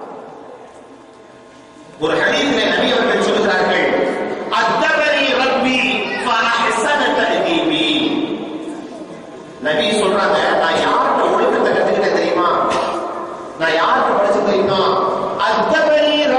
ஒரு ஹதீஸிலே நபி அவர்கள் சொல்கிறார்கள், அத்தபனி ரப்பி ஃபஅஹ்ஸன தஅதீபி. நபி சொல்றாங்க, நான் யார்கிட்ட ஒழுக்கத்தை கத்துக்கிட்டேன் தெரியுமா, நான் யார்கிட்ட படிச்சு தெரியுமா, அத்தபனி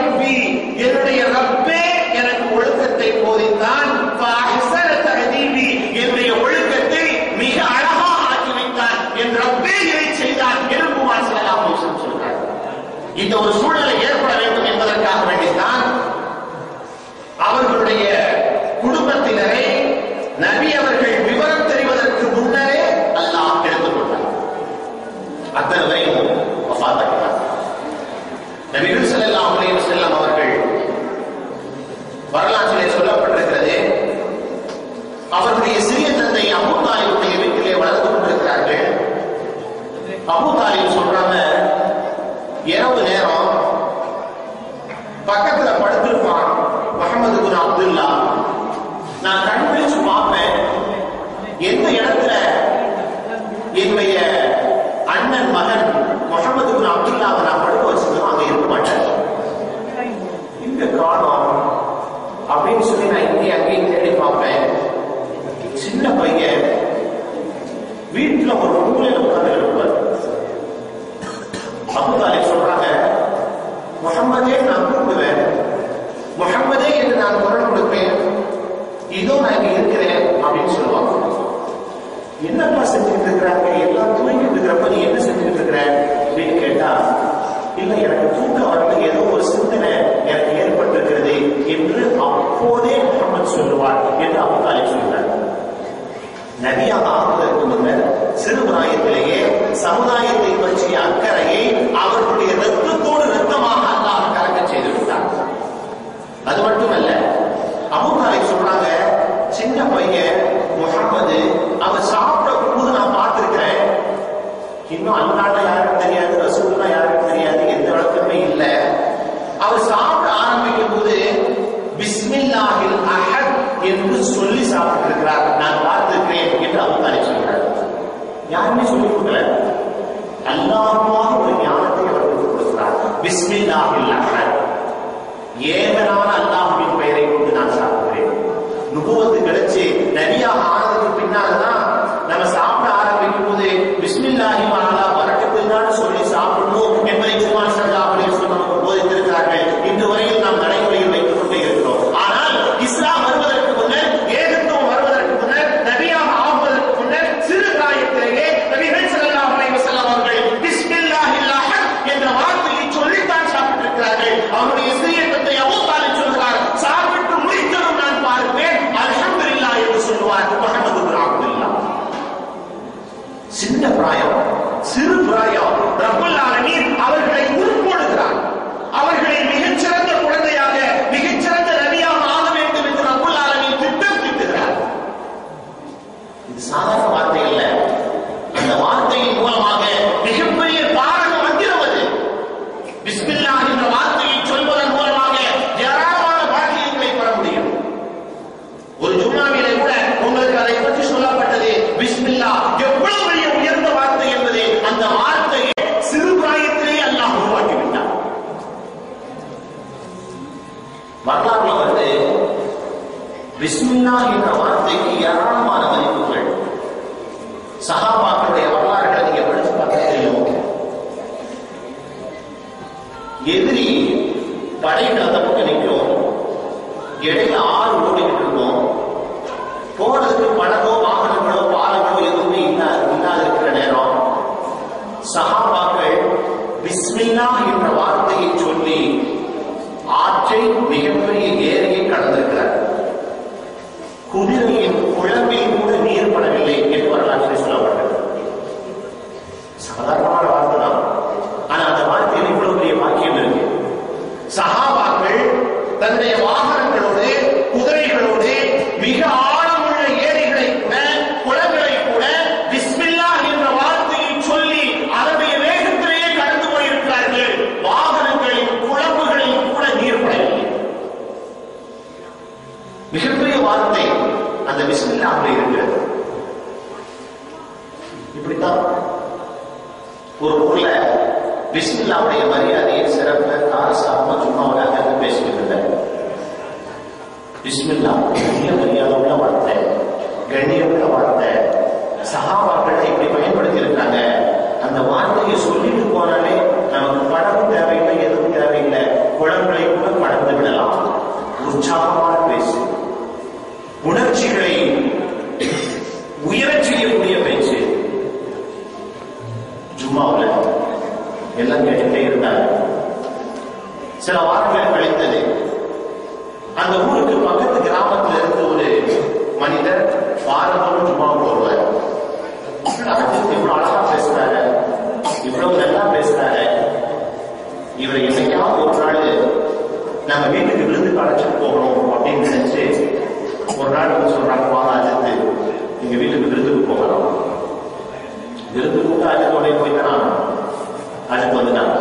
நபி அவர்கள் விவரம் தெரிவதற்கு முன்னரே அல்லாஹ் எடுத்துக் கொண்டார். அத்தனை வரையும் வஃபாத்தாகினார். நபிகள் ஸல்லல்லாஹு அலைஹி வஸல்லம் அவர்கள் வரலாற்றிலே சொல்லப்பட்டிருக்கிறது, அவருடைய சிறிய தந்தை அபூ தாலிபுடைய வீட்டிலே வளர்ந்து கொண்டிருக்கிறார்கள். அபூ தாலிப் சொல்றாங்க, இரவு நேரம் பக்கத்துல படுத்திருப்பான் முஹம்மது பின் அப்துல்லா. நான் கண் விழிச்சு பார்ப்பேன், எந்த இடத்துல என்னுடைய அண்ணன் மகன் முஹம்மது பின் அப்துல்லாவை நான் படுக்க வச்சிருந்தோம் அங்க இருக்க மாட்டேன். இங்க காணோம் அப்படின்னு சொல்லி நான் இங்கே அங்கேயும் தேடி பார்ப்பேன். சின்ன பையன் வீட்டுல ஒரு மூலையில உட்கார்ந்து இருப்பார். அபூ தாலிப் சொல்றாங்க, முஹம்மதே நான் கூப்பிடுவேன், முஹம்மதே என்று நான் குரல் கொடுப்பேன், இதோ நான் இங்க இருக்கிறேன் அப்படின்னு சொல்லுவாங்க. என்னப்பா செஞ்சுட்டு இருக்கிறாங்க, எல்லாம் தூங்கிட்டு இருக்கிறப்ப நீ என்ன செஞ்சுட்டு இருக்கிற அப்படின்னு கேட்டா, இல்ல எனக்கு தூக்கம் வரல, ஏதோ ஒரு சிந்தனை எனக்கு ஏற்பட்டிருக்கிறது என்று அப்போதே முஹம்மது சொல்லுவார் என்று அபூ தாலிப் சொல்கிறார். நபியாக ஆகுவதற்கு முன்னர் சிறு பிராயத்திலேயே சமுதாயத்தை பற்றிய அக்கறையை அவர்களுடைய ரத்தத்தோடு ரத்தமாக அல்லாஹ் கலக்க செய்து விட்டார். அது மட்டுமல்ல, அபூ தாலிப் சொல்றாங்க, சின்ன பையன் முஹம்மது அவர் சாப்பிட போது நான் பார்த்திருக்கிறேன், இன்னும் அல்லாஹ் யாருக்கும் தெரியாது, ரசூலுல்லாஹ் யாருக்கும் தெரியாது, எந்த வழக்கமே இல்லை. அவர் சாப்பிட ஆரம்பிக்கும் போது பிஸ்மில்லாஹில் அஹத் என்று சொல்லி சாப்பிட்டிருக்கிறார், நான் பார்த்திருக்கிறேன் என்று அபூ தாலிப் சொல்கிறார். யாருமே சொல்லிக் கொடுக்கல, அல்லாஹ்வாக ஒரு ஞானத்தை அவருக்கு கொடுக்கிறார். பிஸ்மில்லாஹில் அஹத், ஏகனான அல்லாஹ்வின் பெயரை கொண்டு நான் சாப்பிடுகிறேன். நுபுவத்து கிடைச்சு நபியாக ஆனதுக்கு பின்னால்தான் நம்ம சாப்பிட ஆரம்பிக்கும் போது பிஸ்மில்லாஹி வஅலா பரக்கத்துல்லாஹ் சொல்லி சாப்பிடணும் என்பதை குர்ஆன் ஸல்லல்லாஹு அலைஹி வஸல்லம் நமக்கு போதித்திருக்கிறார்கள். இன்று வரையில் நாம் நடைமுறையில் வைத்துக் கொண்டே இருக்கிறோம். ஆனால் இஸ்லாம் வருவதற்கு முன்னர், ஏகத்துவம் வருவதற்கு முன்னர், நபியாக ஆகுவதற்கு முன்னர் சிறு பிராயத்திலேயே நபிகள் ஸல்லல்லாஹு அலைஹி வஸல்லம் அவர்கள் பிஸ்மில்லாஹில் அஹத் என்ற வார்த்தையை சொல்லித்தான் சாப்பிட்டிருக்கிறார்கள். அவருடைய சிறிய தந்தை அபூ தாலிப் சொல்கிறார், சாப்பிட்டு முடித்ததும் நான் பார்ப்பேன் அல்ஹம்துலில்லாஹ் என்று சொல்லுவார் முஹம்மது பின் அப்துல்லா. சின்ன பிராயம், சிறு பிராயம், ரப்புல் ஆலமீன் அவர்களை உருப்போடுகிறார். அவர்களை மிகச்சிறந்த குழந்தையாக, மிகச்சிறந்த நபியாக ஆக வேண்டும் என்று ரப்புல் ஆலமீன் திட்டம் தீட்டுகிறார். இது சாதாரண வார்த்தை அல்ல. அந்த வார்த்தையின் மூலமாக மிகப்பெரிய பாரக மந்திரம் அது. பிஸ்மில்லாஹ் என்ற வார்த்தையை சொல்வதன் மூலமாக ஏராளமான பாக்கியங்களை பெற முடியும். ஒரு ஜும்மாவிலே கூட உங்களுக்கு அதை பற்றி சொல்லப்பட்டது. பிஸ்மில்லாஹ் எவ்வளவு பெரிய உயர்ந்த வார்த்தை என்பது, அந்த வார்த்தையை சிறு பிராயத்திலேயே அல்லாஹ் உருவாக்கி விட்டார். வரலாறுல வந்து பிஸ்மில்லாஹ் என்ற வார்த்தைக்கு ஏராளமான மதிப்புகள். சஹாபாக்களுடைய வரலாறுகளை நீங்க படிச்சு பார்க்க தெரியும். எதிரி படைகள் அந்த பக்கம் நிற்கும், இடையில ஆறு ஓடிக்கிட்டு இருந்தோம். போறதுக்கு படகோ வாகனங்களோ பாலங்களோ எதுவுமே இல்லாத இருக்கிற நேரம் சஹாபாக்கள் பிஸ்மில்லாஹ் என்ற வார்த்தையை சொல்லி ஆற்றை, மிகப்பெரிய ஏரியை கடந்திருக்கிறார். குதிரையின் குழம்பில் கூட நீர் படவில்லை என்று வரலாற்றில் சொல்லப்பட்டது. சாதாரணமான வார்த்தை தான், ஆனா அந்த வார்த்தையில் இவ்வளவு பெரிய வாக்கியம் இருக்கு. சஹாபாக்கள் தன்னுடைய வாகனங்களோடு, குதிரைகளோடு மிக ஆழமுள்ள ஏரிகளை கூட, குளங்களை கூட பிஸ்மில்லாஹ் என்ற வார்த்தையை சொல்லி அதனுடைய வேகத்திலேயே கடந்து போயிருக்கிறார்கள். வாகனங்களின் குளம்புகளில் கூட நீர் படவில்லை. மிகப்பெரிய வார்த்தை அந்த பிஸ்மில்லாஹ்ல இருக்கிறது. இப்படித்தான் ஒரு ஊர்ல பிஸ்மில்லாஹ்வுடைய மரியாதையை சிறப்பு காரசாரமா சும்மா ஒரு பேசிக்கிட்டு இருந்தார். பிஸ்மில்லாஹ் பெரிய மரியாதை உள்ள வார்த்தை, கண்ணியமுள்ள வார்த்தை. சஹாபாக்களை இப்படி பயன்படுத்தி இருக்காங்க. அந்த வார்த்தையை சொல்லிட்டு போனாலே நமக்கு படமும் தேவையில்லை, எதுவும் தேவையில்லை, குளங்களை கூட கடந்து விடலாம். உற்சாகமான பேச்சு, உணர்ச்சிகளை உயரச் செய்யக்கூடிய பேச்சு. ஜும்மாவுல எல்லாம் கேட்டுட்டே இருந்தாங்க. சில வாரங்கள் கழித்தது. அந்த ஊருக்கு பக்கத்து கிராமத்தில் இருந்து ஒரு மனிதர் வாரத்தோடு ஜும்மாவுக்கு வருவார். இவ்வளவு அழகா பேசுறாரு, இவ்வளவு நல்லா பேசுறாரு, இவரை என்னைக்காவது ஒரு நாள் நம்ம வீட்டுக்கு விருந்துக்கு அழைச்சிட்டு போகணும் அப்படின்னு நினைச்சு ஒரு நாள் வந்து சொல்றாங்க, வாங்க அஜித்து எங்க வீட்டுக்கு விருந்துக்கு போகலாம். விருந்து கூட்ட அஜித்தோடய போய்தானா அஜித் வந்துட்டாங்க.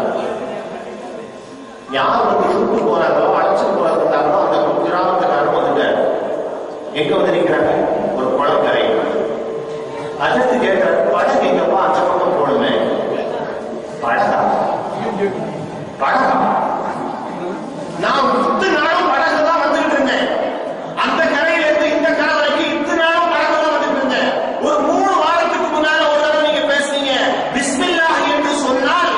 யார் வந்து கூப்பிட்டு போறாங்களோ அழைச்சிட்டு போறாங்களோ அந்த கிராமத்துக்காரரும் வந்துட்டாரு. எங்க வந்து நிற்கிறாங்க? ஒரு குளக்கரை. அஜித்து கேட்கிறாரு, படகு எங்கப்பா? அந்த பக்கம் போடுமே. படகா? படகா? நான் இத்தனை நாளும் படகு தான் வந்துட்டு இருந்தேன். அந்த கரையில இருந்து இந்த கரை வரைக்கும் இத்தனை நாளும் படகு தான் வந்துட்டு இருந்தேன். ஒரு 3 வாரத்துக்கு முன்னால ஒரு தடவை நீங்க பேசுனீங்க, பிஸ்மில்லாஹ் என்று சொன்னால்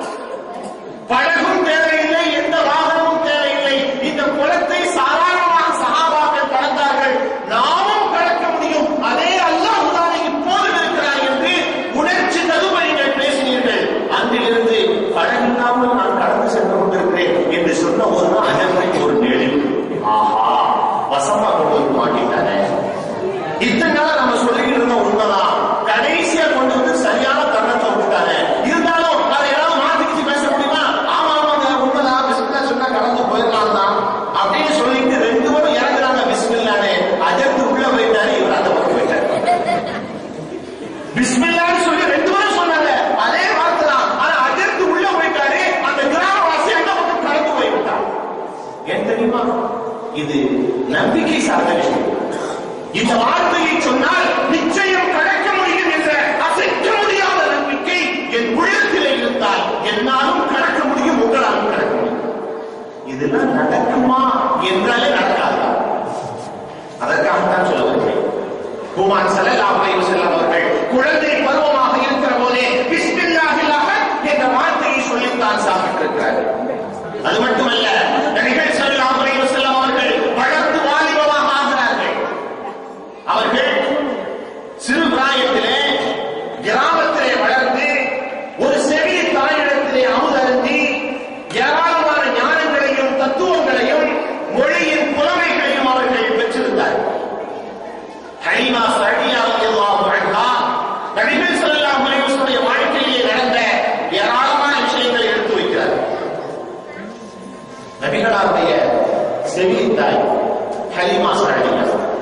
படகும் தேவையில்லை, எந்த வாகனமும் தேவையில்லை, இந்த குளத்தை சாதாரணமாக சஹாபாக்கள் கடந்தார்கள், நாமும் கடக்க முடியும், அதே அல்லாஹ் தான் இப்போதும் இருக்கிறார் என்று உணர்ச்சி ததும்ப நீங்கள் பேசினீர்கள். அன்றிலிருந்து படகில்லாமல் நான் கடந்து சென்று கொண்டிருக்கிறேன் என்று சொன்ன ஒரு நாள் அதற்கு ஒரு நெளிவு. ஆஹா, வசமா கொண்டு வந்து மாட்டிட்டானே. இத்தனை நாள் நம்ம சொல்லிக்கிட்டு இருந்த உண்மைதான், கடைசியா கொண்டு வந்து சரியான தருணத்தை விட்டுட்டானே. இருந்தாலும் அதை ஏதாவது மாத்திக்கிட்டு பேச முடியுமா? ஆமா ஆமாங்க உண்மைதான், பிஸ்மில்லா சொன்னா கடந்து போயிடலாம் தான் அப்படின்னு சொல்லிட்டு 2 பேரும் இறங்குறாங்க. பிஸ்மில்லானே அஜர்த்து உள்ள போயிட்டாரு, இவர் அந்த பக்கம் போயிட்டாரு. பிஸ்மில்லான்னு சொல்லி 2 பேரும் சொன்னாங்க, அதே வார்த்தை தான். ஆனா அஜர்த்து உள்ள போயிட்டாரு, அந்த கிராமவாசி அந்த பக்கம் கடந்து போய்விட்டார். ஏன் தெரியுமா? இது நம்பிக்கை சார்ந்த விஷயம். இந்த வார்த்தையை சொன்னால் நிச்சயம் கடக்க முடியும் என்ற அசைக்க முடியாத நம்பிக்கை என் உள்ளத்தில் இருந்தால் என்னாலும் கடக்க முடியும், உங்களாலும் கடக்க முடியும். இதெல்லாம் நடக்குமா என்றாலே நடக்காது. அதற்காகத்தான் சொல்ல வருகிறேன். ஹுமான் ஸல்லல்லாஹு அலைஹி வஸல்லம் அவர்கள் குழந்தை பருவமாக இருக்கிற போதே பிஸ்மில்லாஹில்லாஹ் என்ற வார்த்தையை சொல்லித்தான் சாப்பிட்டிருக்கிறார்கள். அது மட்டுமல்ல, நபிகள் ஸல்லல்லாஹு அலைஹி வஸல்லம் அவர்கள் வளர்ந்து வாலிபமாக ஆகிறார்கள். அவர்கள் சிறு பிராயத்திலே கிராமத்திலே வளர்ந்து ஒரு செவிய தாயிடத்திலே அமுதருந்தி ஏராளமான ஞானங்களையும் தத்துவங்களையும் மொழியின் புலமைகளையும் அவர்கள் பெற்றிருந்தார்கள். ஹலீமா ஸஅதிய்யா ரலியல்லாஹு அன்ஹா நபிகள் ஸல்லல்லாஹு அலைஹி வஸல்லம் வாழ்க்கையிலே நடந்த ஏராளமான விஷயங்களை எடுத்து வைக்கிறார். நபிகளாருடைய செவிய தாய் ஹலீமா ஸஅதிய்யா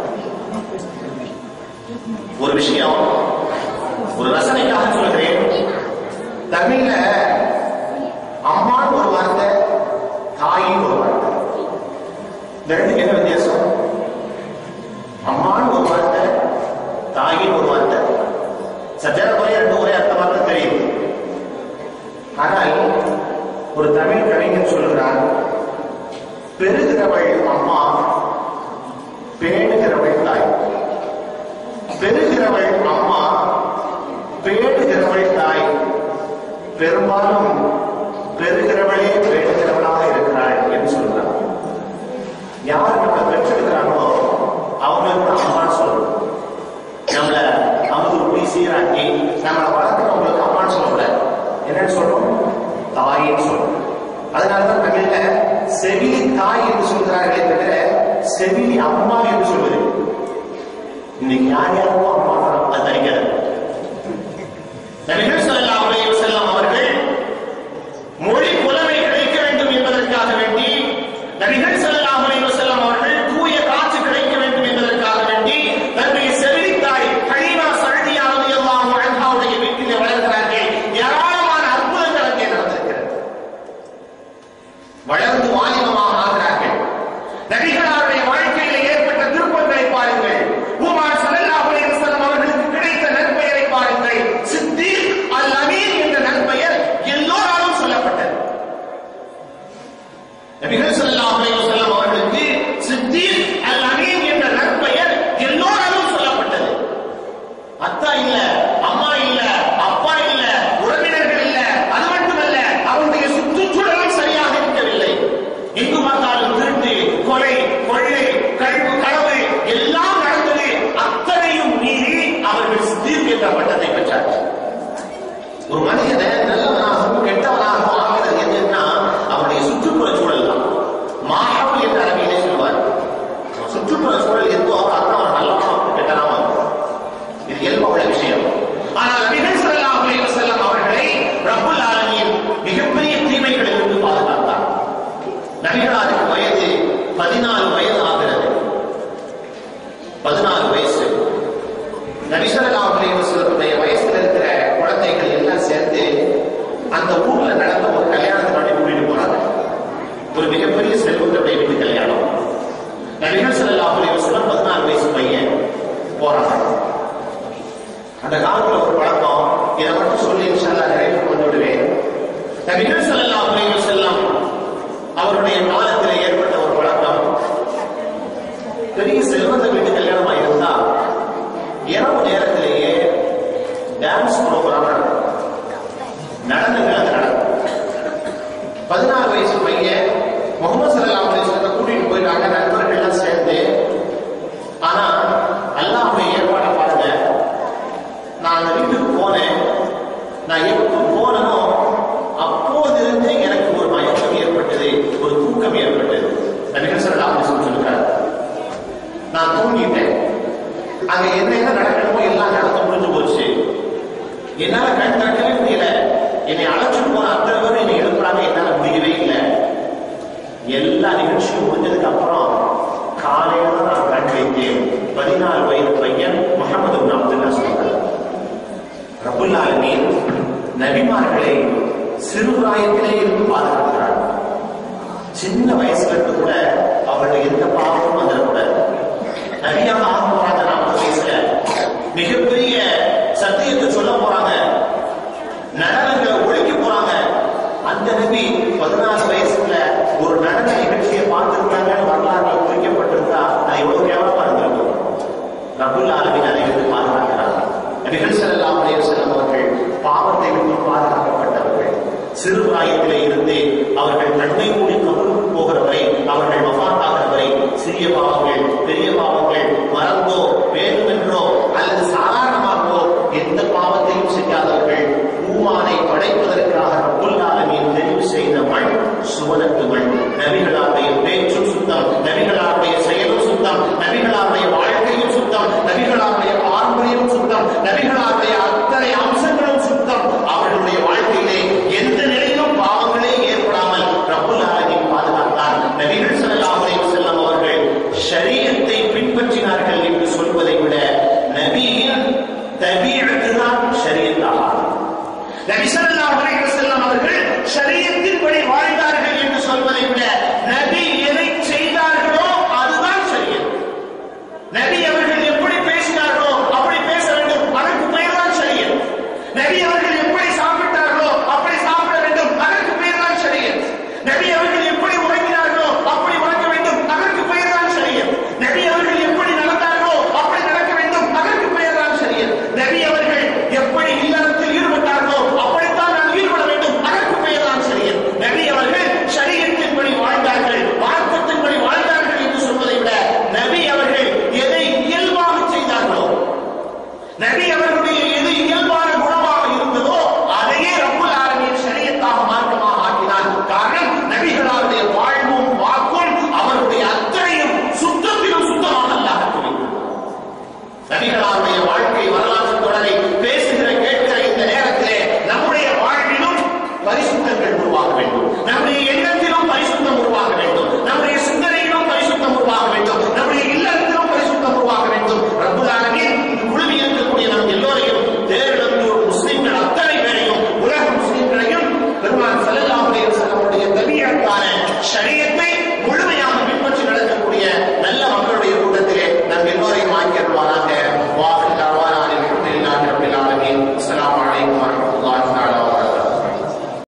ஒரு விஷயம், ஒரு ரசனைக்காக சொல்கிறேன். தமிழ்ல அம்மான்னு ஒரு வார்த்தை, தாயின்னு ஒரு வார்த்தை. இந்த ரெண்டுக்கு என்ன வித்தியாசம்? அம்மான்னு ஒரு வார்த்தை, தாயின்னு ஒரு வார்த்தை. சஜர குறைய 2 ஒரே அர்த்தமாக தான் தெரியும். ஆனால் ஒரு தமிழ் கவிஞன் சொல்கிறார், பெருகிறவள் அம்மா, பேணுகிறவள் தாய். பெருகிறவள் அம்மா, பேணுகிறவள் தாய். பெரும்பாலும் பெருகிறவளே பேணுகிறவளாக இருக்கிறாள் என்று சொல்றார். யார் நம்மளை பெற்றெடுக்கிறாங்களோ அவங்களுக்கு அம்மான்னு சொல்லணும். நம்மள அமுது சீராக்கி நம்மளை வளர்க்கிறவங்களுக்கு அம்மான்னு சொல்லக்கூடாது. என்னன்னு சொல்லணும்? தாயின்னு சொல்லணும். அதனாலதான் தமிழ்ல செவிலி தாய் என்று சொல்கிறார்களே தவிர செவிலி அம்மா என்று சொல்வது. இன்னைக்கு யார் யாருக்கோ அம்மா அது தனிக்கிறது. நபிகள் ஸல்லல்லாஹு அலைஹி வஸல்லம் அவர்கள் மொழி புலமை கிடைக்க வேண்டும் என்பதற்காக வேண்டி, நபிகள் ஸல்லல்லாஹு அலைஹி வஸல்லம் அவர்கள் தூய காற்று கிடைக்க வேண்டும் என்பதற்காக வேண்டி தன்னுடைய செவிலி தாய் ஹலீமா ஸஅதிய்யா ரலியல்லாஹு அன்ஹாவுடைய வீட்டிலே வளர்கிறார்கள். ஏராளமான அற்புதங்கள் அங்கே நடந்திருக்கிறது. வளர்ந்து வாலிபமாக ஆகிறார்கள். நபிகளாருடைய வாழ்க்கையில ஏற்பட்ட திருப்பங்களை பாருங்கள். உமர் ஸல்லல்லாஹு அலைஹி வஸல்லம் அவர்களுக்கு கிடைத்த நற்பெயரை பாருங்கள். சித்தீக் 14 வயசு. நபி ஸல்லல்லாஹு அலைஹி வஸல்லம் வயசுல இருக்கிற குழந்தைகள் எல்லாம் சேர்ந்து அந்த ஊர்ல நடந்த ஒரு கல்யாணத்தை பண்ணி கூட்டிட்டு போறாங்க. ஒரு மிகப்பெரிய செல்வத்துடைய வீட்டு கல்யாணம். நபிகள் ஸல்லல்லாஹு அலைஹி வஸல்லம் 14 வயசு பையன் போறாங்க. அந்த காலத்துல ஒரு பழக்கம், இதை மட்டும் சொல்லி இன்ஷா அல்லாஹ் நிறைவு கொண்டு விடுவேன். நபிகள் ஸல்லல்லாஹு அலைஹி வஸல்லம் அவருடைய காலத்தில் ஏற்பட்ட ஒரு பழக்கம், பெரிய செல்வந்த வீட்டு கல்யாணமா இருந்தா இரவு நேரத்திலேயே டான்ஸ் ப்ரோக்ராம் நடந்துங்க. அது நடக்கும். 14 வயசு பையன் முகமது ஸல்லல்லாஹு அலைஹி வஸல்லம் கூட்டிட்டு போயிட்டாங்க நண்பர்கள் எல்லாம் சேர்ந்து. ஆனா அல்லாஹ்வுடைய ஏற்பாடை பாருங்க. நான் அந்த வீட்டுக்கு போனேன். நான் எப்போ போனனோ அப்போதிருந்து எனக்கு ஒரு மயக்கம் ஏற்பட்டது, ஒரு தூக்கம் ஏற்பட்டது. நபிகள் ஸல்லல்லாஹு அலைஹி வஸல்லம் சொல்றார், நான் தூங்கிட்டேன். அங்க என்ன நடக்கணுமோ எல்லாம் நடந்து முடிஞ்சு போச்சு. என்னால கண் திறக்கவே முடியல. என்னை அழைச்சிட்டு போன அத்தனை பேரும் என்னை எழுப்புறாங்க, என்னால முடியவே இல்லை. எல்லா நிகழ்ச்சியும் முடிஞ்சதுக்கு அப்புறம் காலையில நான் கண் வைத்தேன். 14 வயது பையன் முஹம்மது இப்னு அப்துல்லாஹ் சொல்றார், ரப்புல் ஆலமீன் நபிமார்களை சிறுபிராயத்திலே இருந்து பாதுகாக்கிறார். சின்ன வயசுல இருந்து கூட அவர்கள் எந்த பாவமும் வந்துடக்கூடாது. நபியாக ஆக போறாங்க 40 வயசுல, மிகப்பெரிய சத்தியத்தை சொல்ல போறாங்க, நடனங்களை ஒழிக்க போறாங்க. அந்த நபி 14 வயசுல ஒரு நடன நிகழ்ச்சியை பார்த்திருக்காங்கன்னு வரலாறு குறிக்கப்பட்டிருந்தா அது எவ்வளவு கேவலமா இருந்திருக்கும். ரப்புல் ஆலமீன் அதை இருந்து பாதுகாக்கிறார். நபிகள் ஸல்லல்லாஹு அலைஹி வஸல்லம் அவர்கள் பாவத்தை விட்டு பாதுகாக்கப்பட்டவர்கள். சிறு பிராயத்திலே இருந்து அவர்கள் நன்மை கூடி கபருக்கு போகிற வரை, அவர்கள் வஃபாத்தாகிற வரை சிறிய பாவங்கள் பெரிய பாவங்கள் மறந்தோ வேண்டுமென்றோ அல்லது சாதாரணமாகவோ எந்த பாவத்தையும் செய்யாதவர்கள். பூமானை படைப்பதற்காக ரப்புல் ஆலமீன் தெரிவு செய்த மண் சுவனத்து மண். நபிகளாருடைய பேச்சும் சுத்தம், நபிகளாருடைய செயலும் சுத்தம், நபிகளாருடைய வாழ்க்கையும் சுத்தம், நபிகளாருடைய பாரம்பரியம் சுத்தம், நபிகளாருடைய அத்தனை அம்சங்களும் சுத்தம். அவர்களுடைய வாழ்க்கையிலே எந்த நிலையிலும் பாவங்களே ஏற்படாமல் ரப்புல் ஆலமீன் பாதுகாத்தார். நபிகள் ஸல்லல்லாஹு அலைஹி வஸல்லம் அவர்கள் ஷரீஅத்தை பின்பற்றினார்கள் என்று சொல்வதை விட நபியின் தபீஅத்து தான் ஷரீஅத்தாக. நபி ஸல்லல்லாஹு அலைஹி வஸல்லம் அவர்கள் ஷரீஅத்தின்படி வாழ்ந்தார்கள் என்று சொல்வதை விட நபி எதை செய்தார்களோ அதுதான் ஷரீஅத். நபி அவர்கள் எப்படி பேசினார்களோ அப்படி பேச வேண்டும், அதற்கு பெயர் தான் ஷரீஅத். நபி அவர்கள் எப்படி சாப்பிட்டார்களோ அப்படி சாப்பிட வேண்டும், அதற்கு பெயர் தான் ஷரீஅத். நபி அவர்கள் எப்படி உறங்கினார்களோ அப்படி உறங்க வேண்டும், அதற்கு பெயர் தான் ஷரீஅத். நபி அவர்கள் எப்படி நடந்தார்களோ அப்படி நடக்க வேண்டும், அதற்கு பெயர் தான் ஷரீஅத். நபி அவர்கள் எப்படி இல்லறத்தில் ஈடுபட்டார்களோ அப்படித்தான் நான் ஈடுபட வேண்டும், அதற்கு பெயர் தான் ஷரீஅத். நபி அவர்கள் ஷரீஅத்தின்படி வாழ்ந்தார்கள், மார்க்கத்தின்படி வாழ்ந்தார்கள் என்று சொல்வதை விட நபி அவர்கள் எதை இயல்பாக செய்தார்களோ, நபி அவர்களுடைய எது இயல்பான குணமாக இருந்ததோ அதையே ரப்புல் ஆலமீன் ஷரீஅத்தாக மார்க்கமாக ஆக்கினார். காரணம், நபிகளாருடைய வாழ்வும் வாக்கும் அவருடைய அத்தனையும் சுத்தத்திலும் சுத்தமாக அல்லாஹ் ஆக்கினார். நபிகளாருடைய வாழ்க்கை வரலாற்று தொடரை பேசுகிற கேட்கிற இந்த நேரத்திலே நம்முடைய வாழ்விலும் பரிசுத்தங்கள் உருவாக வேண்டும். நம்முடைய